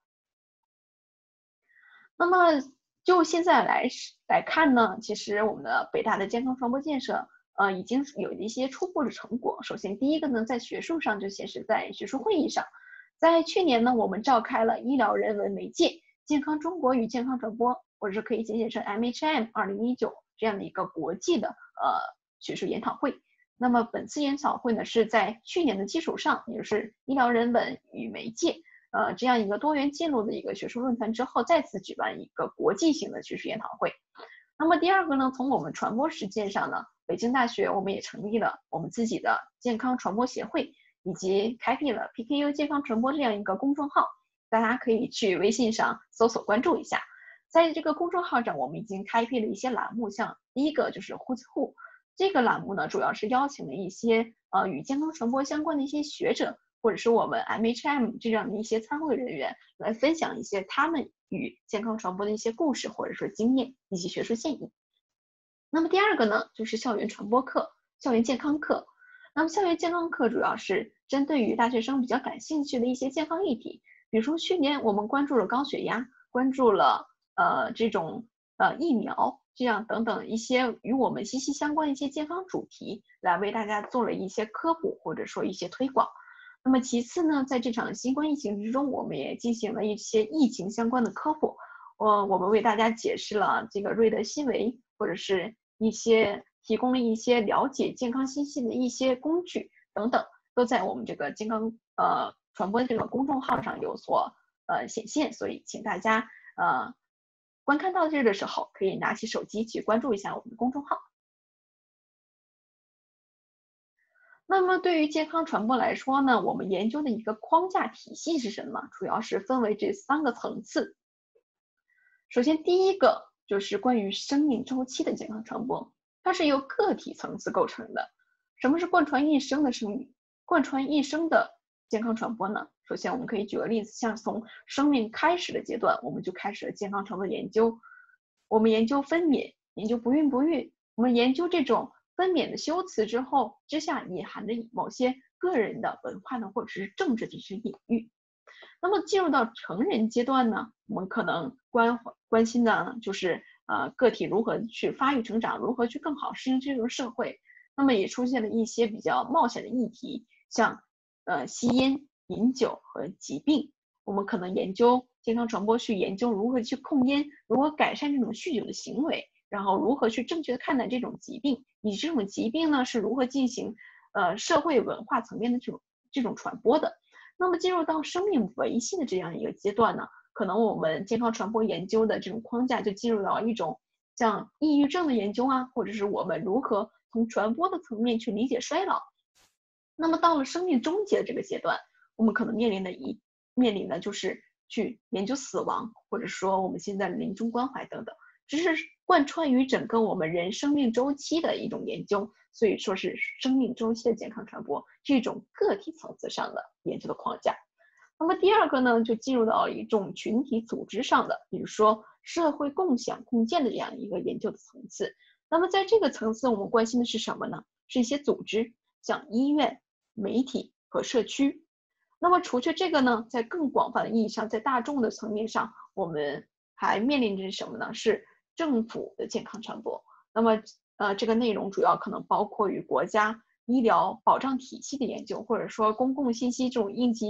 那么就现在来看呢，其实我们的北大的健康传播建设，已经有一些初步的成果。首先，第一个呢，在学术上就显示在学术会议上，在去年呢，我们召开了医疗人文媒介健康中国与健康传播，或者是可以简写成 MHM 2019这样的一个国际的学术研讨会。那么本次研讨会呢，是在去年的基础上，也就是医疗人文与媒介这样一个多元进入的一个学术论坛之后，再次举办一个国际性的学术研讨会。那么第二个呢，从我们传播实践上呢，北京大学我们也成立了我们自己的健康传播协会，以及开辟了 PKU 健康传播这样一个公众号，大家可以去微信上搜索关注一下。在这个公众号上，我们已经开辟了一些栏目，像第一个就是Who's Who，这个栏目呢，主要是邀请了一些与健康传播相关的一些学者，或者是我们 MHM 这样的一些参会人员，来分享一些他们与健康传播的一些故事，或者说经验以及学术建议。那么第二个呢，就是校园传播课、校园健康课。那么校园健康课主要是针对于大学生比较感兴趣的一些健康议题，比如说去年我们关注了高血压，关注了这种疫苗这样等等一些与我们息息相关的一些健康主题，来为大家做了一些科普或者说一些推广。那么其次呢，在这场新冠疫情之中，我们也进行了一些疫情相关的科普。我们为大家解释了这个瑞德西韦，或者是一些提供了一些了解健康信息的一些工具等等，都在我们这个健康传播这个公众号上有所显现。所以请大家观看到这的时候，可以拿起手机去关注一下我们的公众号。那么对于健康传播来说呢，我们研究的一个框架体系是什么？主要是分为这3个层次。首先第一个就是关于生命周期的健康传播，它是由个体层次构成的。什么是贯穿一生的健康传播呢？首先我们可以举个例子，像从生命开始的阶段，我们就开始了健康传播研究。我们研究分娩，研究不孕不育，我们研究这种分娩的修辞之下隐含的某些个人的文化的或者是政治的一些隐喻。那么进入到成人阶段呢，我们可能关心的就是个体如何去发育成长，如何去更好适应这个社会。那么也出现了一些比较冒险的议题，像吸烟、饮酒和疾病。我们可能研究健康传播，去研究如何去控烟，如何改善这种酗酒的行为，然后如何去正确的看待这种疾病，以及这种疾病呢是如何进行社会文化层面的这种传播的。那么进入到生命维系的这样一个阶段呢，可能我们健康传播研究的这种框架就进入到一种像抑郁症的研究啊，或者是我们如何从传播的层面去理解衰老。那么到了生命终结的这个阶段，我们可能面临的就是去研究死亡，或者说我们现在的临终关怀等等，这是贯穿于整个我们人生命周期的一种研究。所以说是生命周期的健康传播，这种个体层次上的研究的框架。那么第二个呢，就进入到一种群体组织上的，比如说社会共享共建的这样一个研究的层次。那么在这个层次，我们关心的是什么呢？是一些组织，像医院、媒体和社区。那么除却这个呢，在更广泛的意义上，在大众的层面上，我们还面临着什么呢？是政府的健康传播。那么这个内容主要可能包括与国家医疗保障体系的研究，或者说公共信息这种应急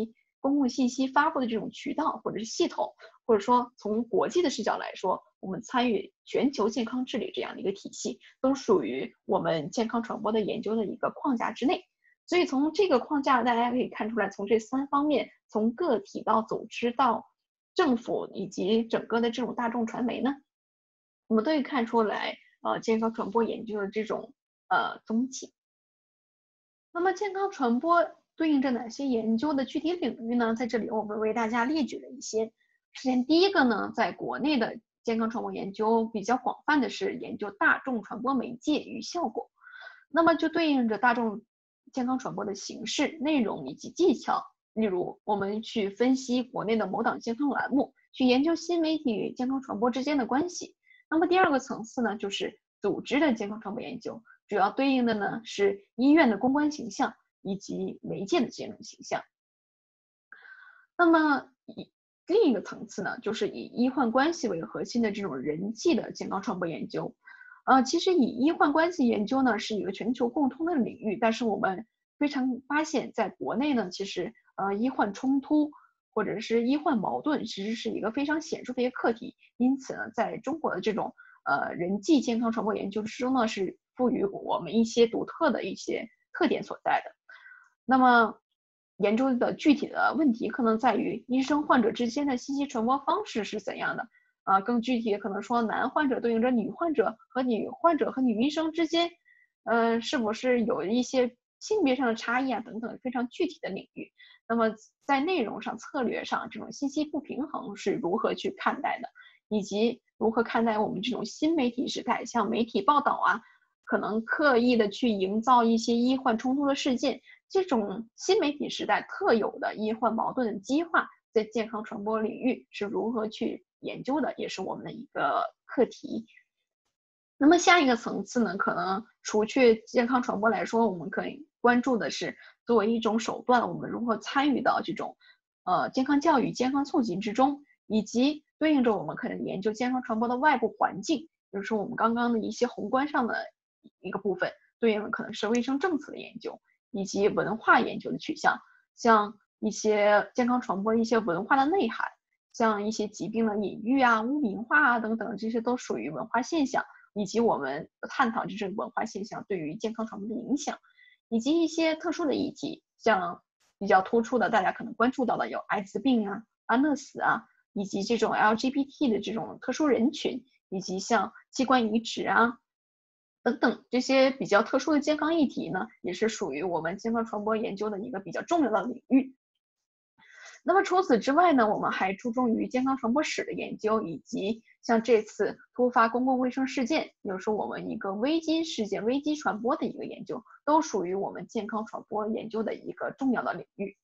公共信息发布的这种渠道或者是系统，或者说从国际的视角来说，我们参与全球健康治理这样的一个体系，都属于我们健康传播的研究的一个框架之内。所以从这个框架，大家可以看出来，从这3方面，从个体到组织到政府以及整个的这种大众传媒呢，我们都可以看出来，健康传播研究的这种踪迹。那么健康传播对应着哪些研究的具体领域呢？在这里我们为大家列举了一些。首先第一个呢，在国内的健康传播研究比较广泛的是研究大众传播媒介与效果，那么就对应着大众健康传播的形式、内容以及技巧。例如我们去分析国内的某档健康栏目，去研究新媒体与健康传播之间的关系。那么第2个层次呢，就是组织的健康传播研究，主要对应的呢是医院的公关形象以及媒介的这种形象。那么另一个层次呢，就是以医患关系为核心的这种人际的健康传播研究。其实以医患关系研究呢是一个全球共通的领域，但是我们非常发现在国内呢，其实医患冲突或者是医患矛盾其实是一个非常显著的一个课题，因此呢，在中国的这种人际健康传播研究之中呢，是赋予我们一些独特的一些特点所在的。那么研究的具体的问题可能在于医生患者之间的信息传播方式是怎样的，更具体可能说男患者对应着女患者和女患者和女医生之间，是否是有一些性别上的差异啊等等非常具体的领域。那么在内容上、策略上，这种信息不平衡是如何去看待的，以及如何看待我们这种新媒体时代，像媒体报道啊，可能刻意的去营造一些医患冲突的事件，这种新媒体时代特有的医患矛盾的激化，在健康传播领域是如何去研究的，也是我们的一个课题。那么下一个层次呢，可能除去健康传播来说，我们可以关注的是作为一种手段，我们如何参与到这种健康教育、健康促进之中，以及对应着我们可能研究健康传播的外部环境，比如说我们刚刚的一些宏观上的一个部分，对应的可能是卫生政策的研究以及文化研究的取向，像一些健康传播一些文化的内涵，像一些疾病的隐喻啊、污名化啊等等，这些都属于文化现象，以及我们探讨这种文化现象对于健康传播的影响，以及一些特殊的议题，像比较突出的大家可能关注到的有艾滋病啊、安乐死啊，以及这种 LGBT 的这种特殊人群，以及像器官移植啊等等这些比较特殊的健康议题呢，也是属于我们健康传播研究的一个比较重要的领域。那么除此之外呢，我们还注重于健康传播史的研究，以及像这次突发公共卫生事件，比如说我们一个危机事件、危机传播的一个研究，都属于我们健康传播研究的一个重要的领域。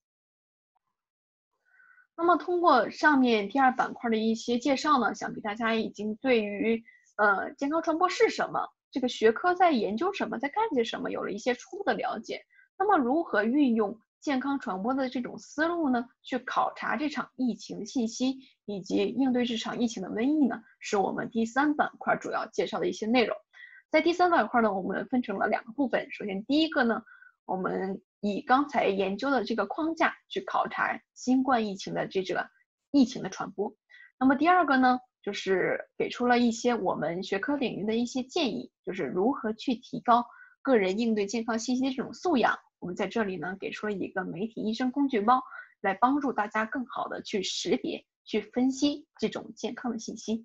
那么通过上面第2板块的一些介绍呢，想必大家已经对于健康传播是什么，这个学科在研究什么，在干些什么，有了一些初步的了解。那么如何运用健康传播的这种思路呢，去考察这场疫情的信息，以及应对这场疫情的瘟疫呢，是我们第3板块主要介绍的一些内容。在第3板块呢，我们分成了2个部分。首先第一个呢，我们以刚才研究的这个框架去考察新冠疫情的这个疫情的传播。那么第2个呢，就是给出了一些我们学科领域的一些建议，就是如何去提高个人应对健康信息的这种素养。我们在这里呢，给出了一个媒体医生工具包，来帮助大家更好的去识别、去分析这种健康的信息。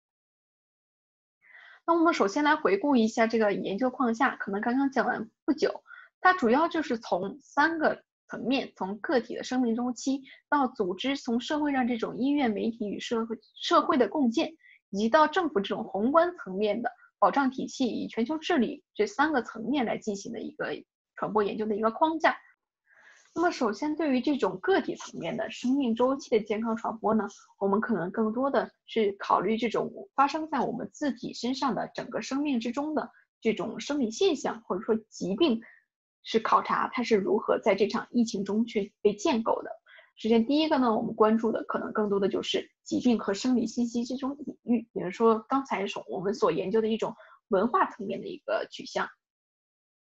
那我们首先来回顾一下这个研究框架，可能刚刚讲完不久，它主要就是从3个层面，从个体的生命周期到组织，从社会上这种医院、媒体与社会的共建，以及到政府这种宏观层面的保障体系与全球治理这3个层面来进行的一个传播研究的一个框架。那么首先对于这种个体层面的生命周期的健康传播呢，我们可能更多的是考虑这种发生在我们自体身上的整个生命之中的这种生理现象，或者说疾病，是考察它是如何在这场疫情中去被建构的。首先第一个呢，我们关注的可能更多的就是疾病和生理信息这种隐喻，比如说刚才我们所研究的一种文化层面的一个取向。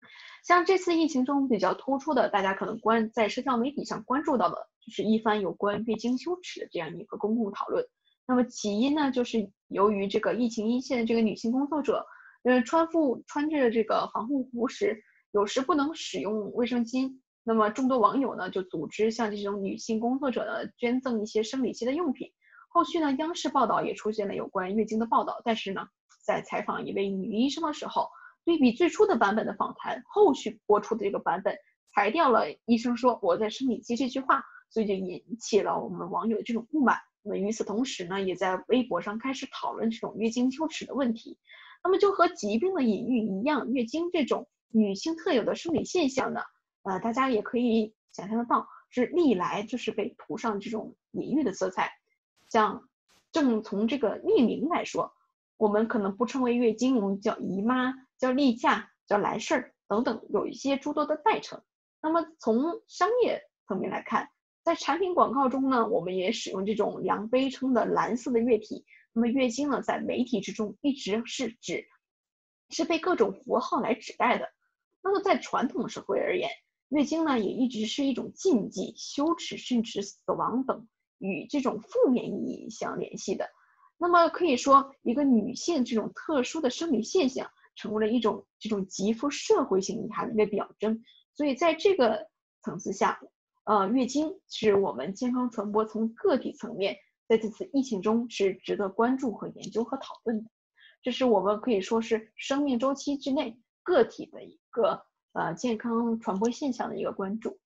像这次疫情中比较突出的，大家可能在社交媒体上关注到的，就是一番有关月经羞耻的这样一个公共讨论。那么起因呢，就是由于这个疫情一线的这个女性工作者，穿着这个防护服时，有时不能使用卫生巾。那么众多网友呢就组织向这种女性工作者呢捐赠一些生理期的用品。后续呢，央视报道也出现了有关月经的报道，但是呢，在采访一位女医生的时候，对比最初的版本的访谈，后续播出的这个版本裁掉了医生说我在生理期这句话，所以就引起了我们网友的这种不满。那么与此同时呢，也在微博上开始讨论这种月经羞耻的问题。那么就和疾病的隐喻一样，月经这种女性特有的生理现象呢，大家也可以想象得到，是历来就是被涂上这种隐喻的色彩。像正从这个命名来说，我们可能不称为月经，我们叫姨妈，叫例假，叫来事儿等等，有一些诸多的代称。那么从商业层面来看，在产品广告中呢，我们也使用这种量杯称的蓝色的液体。那么月经呢，在媒体之中一直是被各种符号来指代的。那么在传统社会而言，月经呢也一直是一种禁忌、羞耻甚至死亡等与这种负面意义相联系的。那么可以说，一个女性这种特殊的生理现象成为了一种这种极富社会性意涵的一个表征。所以在这个层次下，月经是我们健康传播从个体层面在这次疫情中是值得关注和研究和讨论的。这是我们可以说是生命周期之内个体的一个健康传播现象的一个关注。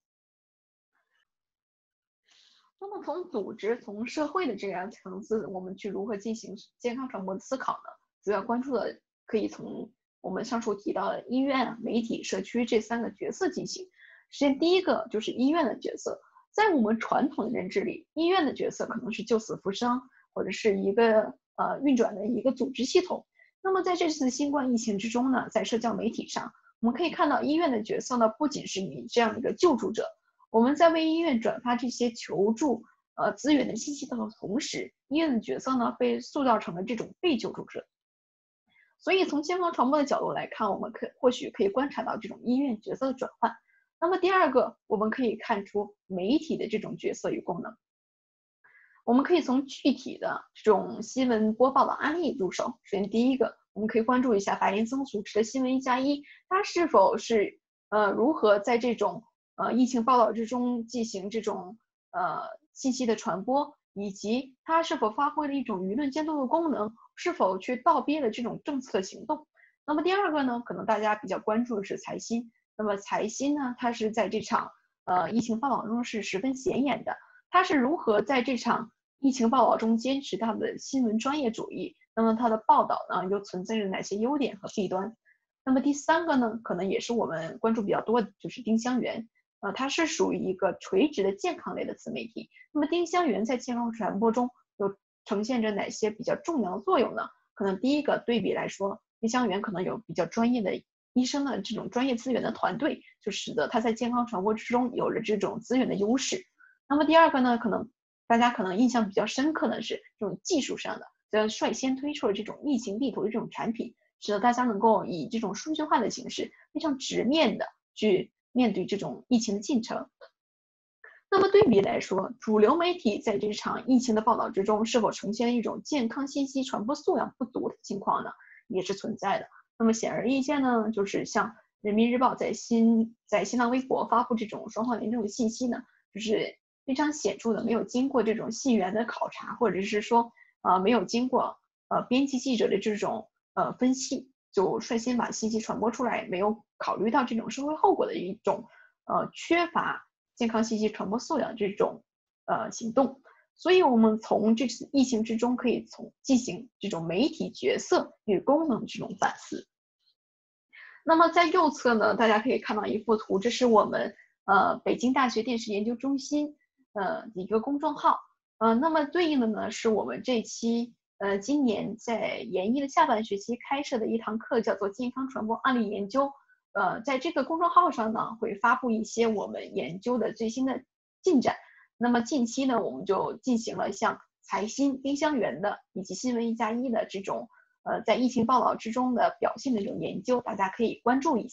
那么从组织、从社会的这样层次，我们去如何进行健康传播的思考呢？主要关注的可以从我们上述提到的医院、媒体、社区这3个角色进行。首先第一个就是医院的角色。在我们传统的认知里，医院的角色可能是救死扶伤，或者是一个运转的一个组织系统。那么在这次新冠疫情之中呢，在社交媒体上，我们可以看到医院的角色呢，不仅是你这样的一个救助者，我们在为医院转发这些求助资源的信息的同时，医院的角色呢被塑造成了这种被救助者。所以从健康传播的角度来看，我们或许可以观察到这种医院角色的转换。那么第二个，我们可以看出媒体的这种角色与功能。我们可以从具体的这种新闻播报的案例入手。首先第一个，我们可以关注一下白岩松主持的新闻1+1，它是否是如何在这种疫情报道之中进行这种信息的传播，以及它是否发挥了一种舆论监督的功能，是否去倒逼了这种政策行动。那么第二个呢，可能大家比较关注的是财新。那么财新呢，它是在这场疫情报道中是十分显眼的。它是如何在这场疫情报道中坚持它的新闻专业主义？那么它的报道呢，又存在着哪些优点和弊端？那么第三个呢，可能也是我们关注比较多的，就是丁香园。它是属于一个垂直的健康类的自媒体。那么丁香园在健康传播中又呈现着哪些比较重要的作用呢？可能第一个对比来说，丁香园可能有比较专业的医生的这种专业资源的团队，就使得他在健康传播之中有了这种资源的优势。那么第二个呢，可能大家可能印象比较深刻的是这种技术上的，率先推出了这种疫情地图的这种产品，使得大家能够以这种数据化的形式，非常直面的去面对这种疫情的进程。那么对比来说，主流媒体在这场疫情的报道之中，是否呈现一种健康信息传播素养不足的情况呢？也是存在的。那么显而易见呢，就是像人民日报在新浪微博发布这种双黄连这种信息呢，就是非常显著的没有经过这种信源的考察，或者是说没有经过编辑记者的这种分析，就率先把信息传播出来，没有考虑到这种社会后果的一种缺乏健康信息传播素养这种行动。所以我们从这次疫情之中可以进行这种媒体角色与功能这种反思。那么在右侧呢，大家可以看到一幅图，这是我们北京大学电视研究中心一个公众号。那么对应的呢是我们这期今年在研一的下半学期开设的一堂课，叫做健康传播案例研究。在这个公众号上呢，会发布一些我们研究的最新的进展。那么近期呢，我们就进行了像财新、丁香园的以及新闻1+1的这种在疫情报道之中的表现的这种研究，大家可以关注一下。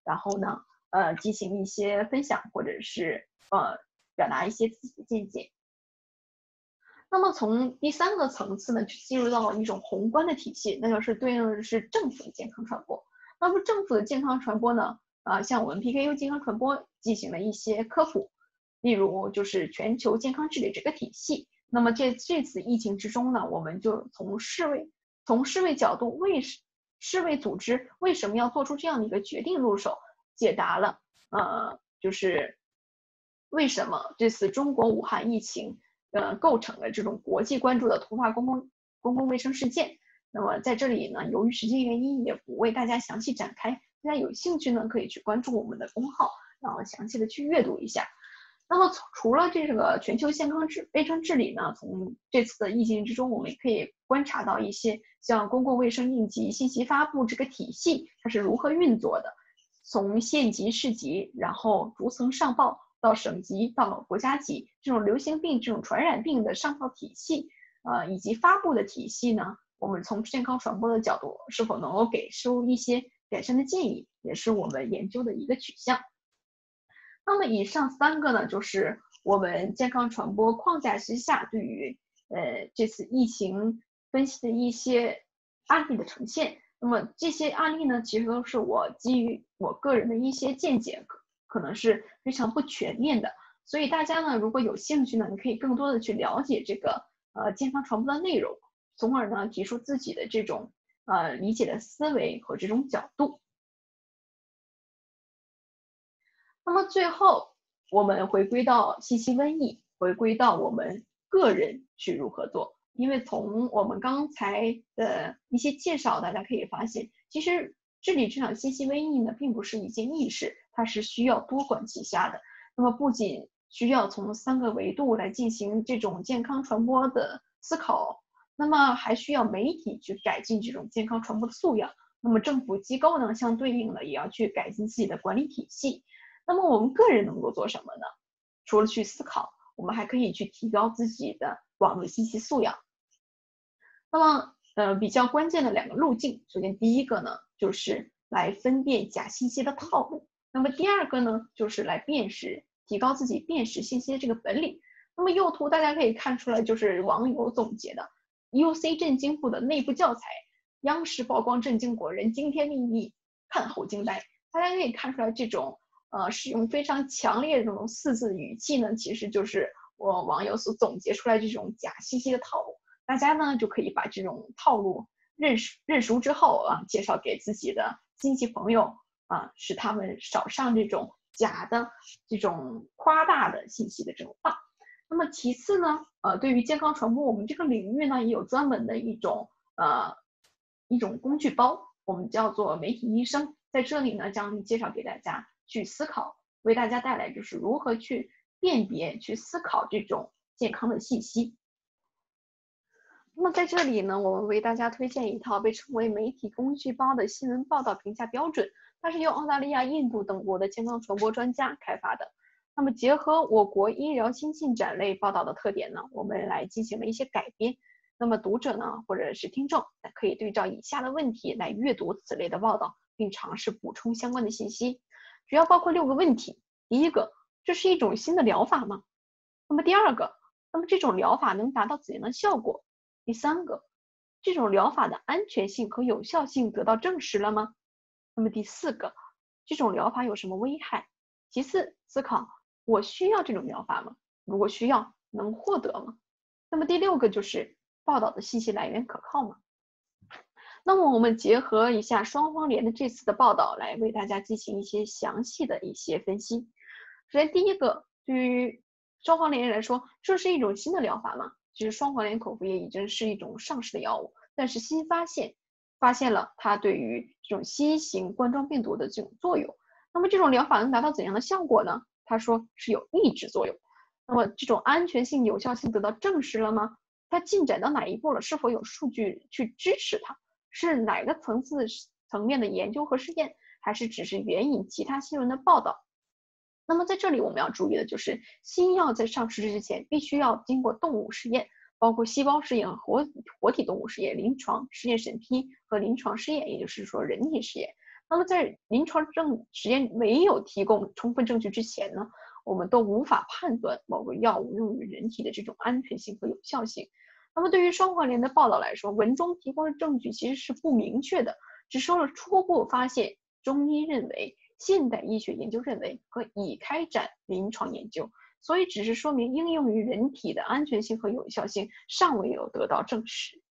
然后呢，进行一些分享，或者是表达一些自己的见解。那么从第3个层次呢，就进入到一种宏观的体系，那就是对应的是政府的健康传播。那么政府的健康传播呢，像我们 PKU 健康传播进行了一些科普，例如就是全球健康治理这个体系。那么这次疫情之中呢，我们就从世卫角度，世卫组织为什么要做出这样的一个决定入手，解答了就是为什么这次中国武汉疫情构成了这种国际关注的突发公共卫生事件。那么在这里呢，由于时间原因也不为大家详细展开，大家有兴趣呢可以去关注我们的公号，然后详细的去阅读一下。那么除了这个全球健康卫生治理呢，从这次的疫情之中，我们也可以观察到一些像公共卫生应急信息发布这个体系它是如何运作的，从县级、市级，然后逐层上报到省级到国家级，这种流行病、这种传染病的上报体系，以及发布的体系呢，我们从健康传播的角度是否能够给出一些改善的建议，也是我们研究的一个取向。那么以上3个呢，就是我们健康传播框架之下对于这次疫情分析的一些案例的呈现。那么这些案例呢，其实都是我基于我个人的一些见解，可能是非常不全面的。所以大家呢，如果有兴趣呢，你可以更多的去了解这个健康传播的内容，从而呢提出自己的这种理解的思维和这种角度。那么最后，我们回归到信息瘟疫，回归到我们个人去如何做。因为从我们刚才的一些介绍，大家可以发现，其实治理这场信息瘟疫呢，并不是一件易事，它是需要多管齐下的。那么不仅需要从3个维度来进行这种健康传播的思考，那么还需要媒体去改进这种健康传播的素养。那么政府机构呢，相对应的也要去改进自己的管理体系。那么我们个人能够做什么呢？除了去思考，我们还可以去提高自己的网络信息素养。那么比较关键的2个路径，首先第一个呢，就是来分辨假信息的套路。那么第2个呢，就是来提高自己辨识信息的这个本领。那么右图大家可以看出来，就是网友总结的 UC 震惊部的内部教材，央视曝光震惊国人惊天秘密，看后惊呆。大家可以看出来，这种使用非常强烈的这种4字语气呢，其实就是我网友所总结出来这种假信息的套路。大家呢就可以把这种套路认熟之后介绍给自己的亲戚朋友使他们少上这种假的这种夸大的信息的这种当。那么其次呢，对于健康传播，我们这个领域呢也有专门的一种工具包，我们叫做媒体医生。在这里呢，将介绍给大家去思考，为大家带来就是如何去辨别、去思考这种健康的信息。那么在这里呢，我们为大家推荐一套被称为媒体工具包的新闻报道评价标准，它是由澳大利亚、印度等国的健康传播专家开发的。那么结合我国医疗新进展类报道的特点呢，我们来进行了一些改编。那么读者呢，或者是听众，可以对照以下的问题来阅读此类的报道，并尝试补充相关的信息。主要包括6个问题。第1个，这是一种新的疗法吗？那么第2个，那么这种疗法能达到怎样的效果？第3个，这种疗法的安全性和有效性得到证实了吗？那么第4个，这种疗法有什么危害？其次，思考我需要这种疗法吗？如果需要，能获得吗？那么第6个就是报道的信息来源可靠吗？那么我们结合一下双黄连的这次的报道，来为大家进行一些详细的一些分析。首先第1个，对于双黄连来说，这是一种新的疗法吗？其实双黄连口服液已经是一种上市的药物，但是新发现了它对于这种新型冠状病毒的这种作用。那么这种疗法能达到怎样的效果呢？他说是有抑制作用。那么这种安全性、有效性得到证实了吗？它进展到哪一步了？是否有数据去支持它？是哪个层面的研究和试验，还是只是援引其他新闻的报道？那么在这里我们要注意的就是，新药在上市之前必须要经过动物实验，包括细胞试验和活体动物实验、临床试验审批和临床试验，也就是说人体试验。 那么在临床实验没有提供充分证据之前呢，我们都无法判断某个药物用于人体的这种安全性和有效性。那么对于双黄连的报道来说，文中提供的证据其实是不明确的，只说了初步发现，中医认为，现代医学研究认为和已开展临床研究，所以只是说明应用于人体的安全性和有效性尚未有得到证实。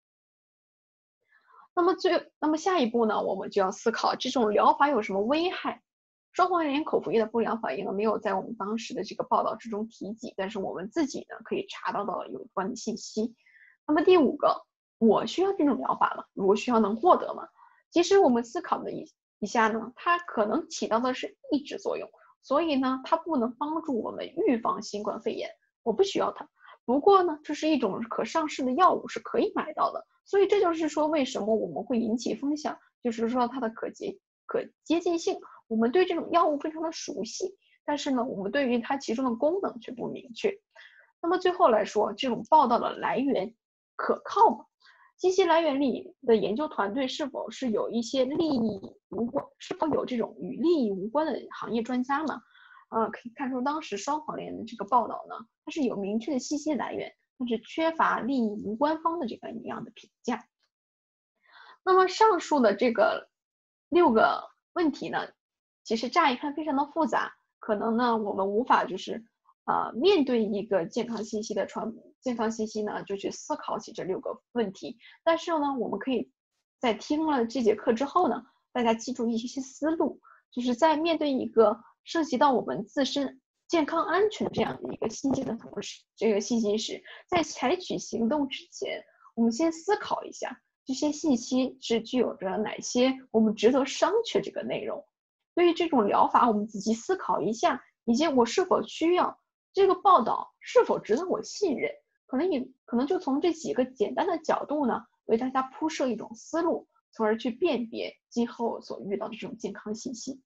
那么下一步呢，我们就要思考这种疗法有什么危害。双黄连口服液的不良反应呢，没有在我们当时的这个报道之中提及，但是我们自己呢可以查到有关的信息。那么第5个，我需要这种疗法吗？如果需要能获得吗？其实我们思考的一下呢，它可能起到的是抑制作用，所以呢，它不能帮助我们预防新冠肺炎，我不需要它。不过呢，这是一种可上市的药物，是可以买到的，所以这就是说为什么我们会引起风向，就是说它的可接近性，我们对这种药物非常的熟悉，但是呢，我们对于它其中的功能却不明确。那么最后来说，这种报道的来源可靠吗？信息来源里的研究团队是否是有一些利益无关，是否有这种与利益无关的行业专家呢？可以看出当时双黄连的这个报道呢，它是有明确的信息来源，但是缺乏利益无关方的这个一样的评价。那么上述的这个6个问题呢，其实乍一看非常的复杂，可能呢我们无法面对一个健康信息呢，就去思考起这6个问题。但是呢，我们可以在听了这节课之后呢，大家记住一些思路，就是在面对一个涉及到我们自身健康安全这样的一个信息的同时，这个信息时，在采取行动之前，我们先思考一下这些信息是具有着哪些我们值得商榷这个内容。对于这种疗法，我们仔细思考一下，以及我是否需要这个报道是否值得我信任，可能就从这几个简单的角度呢，为大家铺设一种思路，从而去辨别今后所遇到的这种健康信息。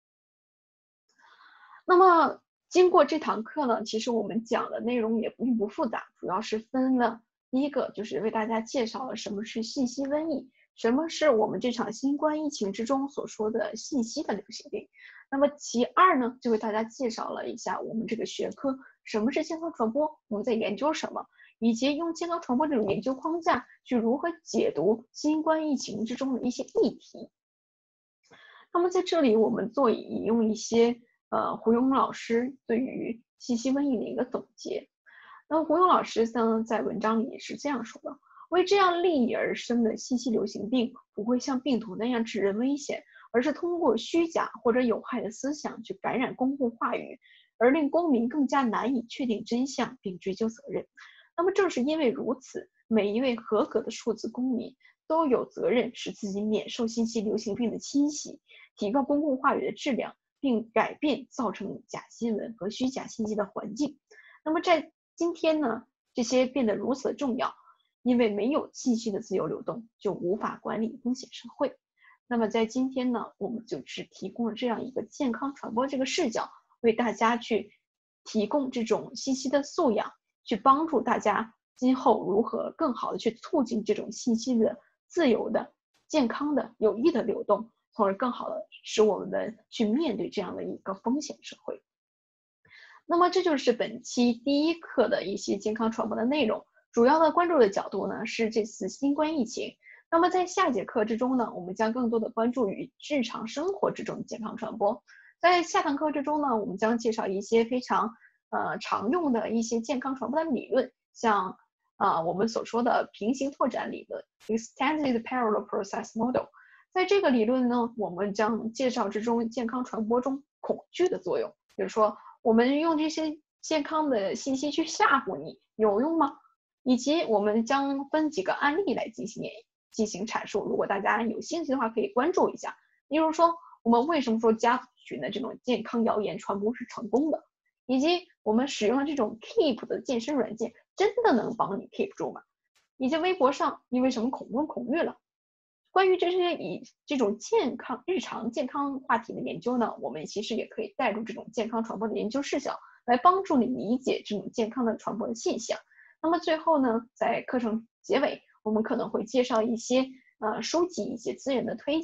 那么经过这堂课呢，其实我们讲的内容也并不复杂，主要是分了第一个就是为大家介绍了什么是信息瘟疫，什么是我们这场新冠疫情之中所说的信息的流行病。那么其2呢，就为大家介绍了一下我们这个学科什么是健康传播，我们在研究什么，以及用健康传播这种研究框架去如何解读新冠疫情之中的一些议题。那么在这里我们引用一些胡勇老师对于信息瘟疫的一个总结。那么胡勇老师呢在文章里是这样说的：为这样立意而生的信息流行病不会像病毒那样致人危险，而是通过虚假或者有害的思想去感染公共话语，而令公民更加难以确定真相并追究责任。那么正是因为如此，每一位合格的数字公民都有责任使自己免受信息流行病的侵袭，提高公共话语的质量，并改变造成假新闻和虚假信息的环境。那么在今天呢，这些变得如此的重要，因为没有信息的自由流动，就无法管理风险社会。那么在今天呢，我们就是提供了这样一个健康传播这个视角，为大家去提供这种信息的素养，去帮助大家今后如何更好的去促进这种信息的自由的、健康的、有益的流动，从而更好的使我们去面对这样的一个风险社会。那么这就是本期第1课的一些健康传播的内容，主要的关注的角度呢是这次新冠疫情。那么在下节课之中呢，我们将更多的关注于日常生活之中的健康传播。在下堂课之中呢，我们将介绍一些非常常用的一些健康传播的理论，像我们所说的平行拓展理论 Extended Parallel Process Model。在这个理论呢，我们将介绍之中健康传播中恐惧的作用，比如说我们用这些健康的信息去吓唬你有用吗？以及我们将分几个案例来进行阐述，如果大家有兴趣的话可以关注一下。例如说我们为什么说家族群的这种健康谣言传播是成功的，以及我们使用这种 Keep 的健身软件真的能帮你 Keep 住吗？以及微博上因为什么恐婚恐育了。关于这些以这种日常健康话题的研究呢，我们其实也可以带入这种健康传播的研究视角，来帮助你理解这种健康的传播的现象。那么最后呢，在课程结尾，我们可能会介绍一些书籍以及资源的推荐，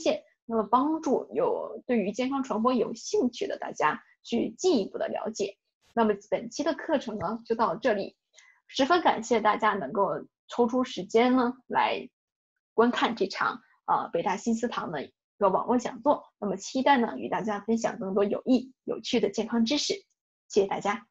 那么帮助对于健康传播有兴趣的大家去进一步的了解。那么本期的课程呢就到这里，十分感谢大家能够抽出时间呢来观看这场北大新思堂的一个网络讲座。那么期待呢与大家分享更多有益有趣的健康知识，谢谢大家。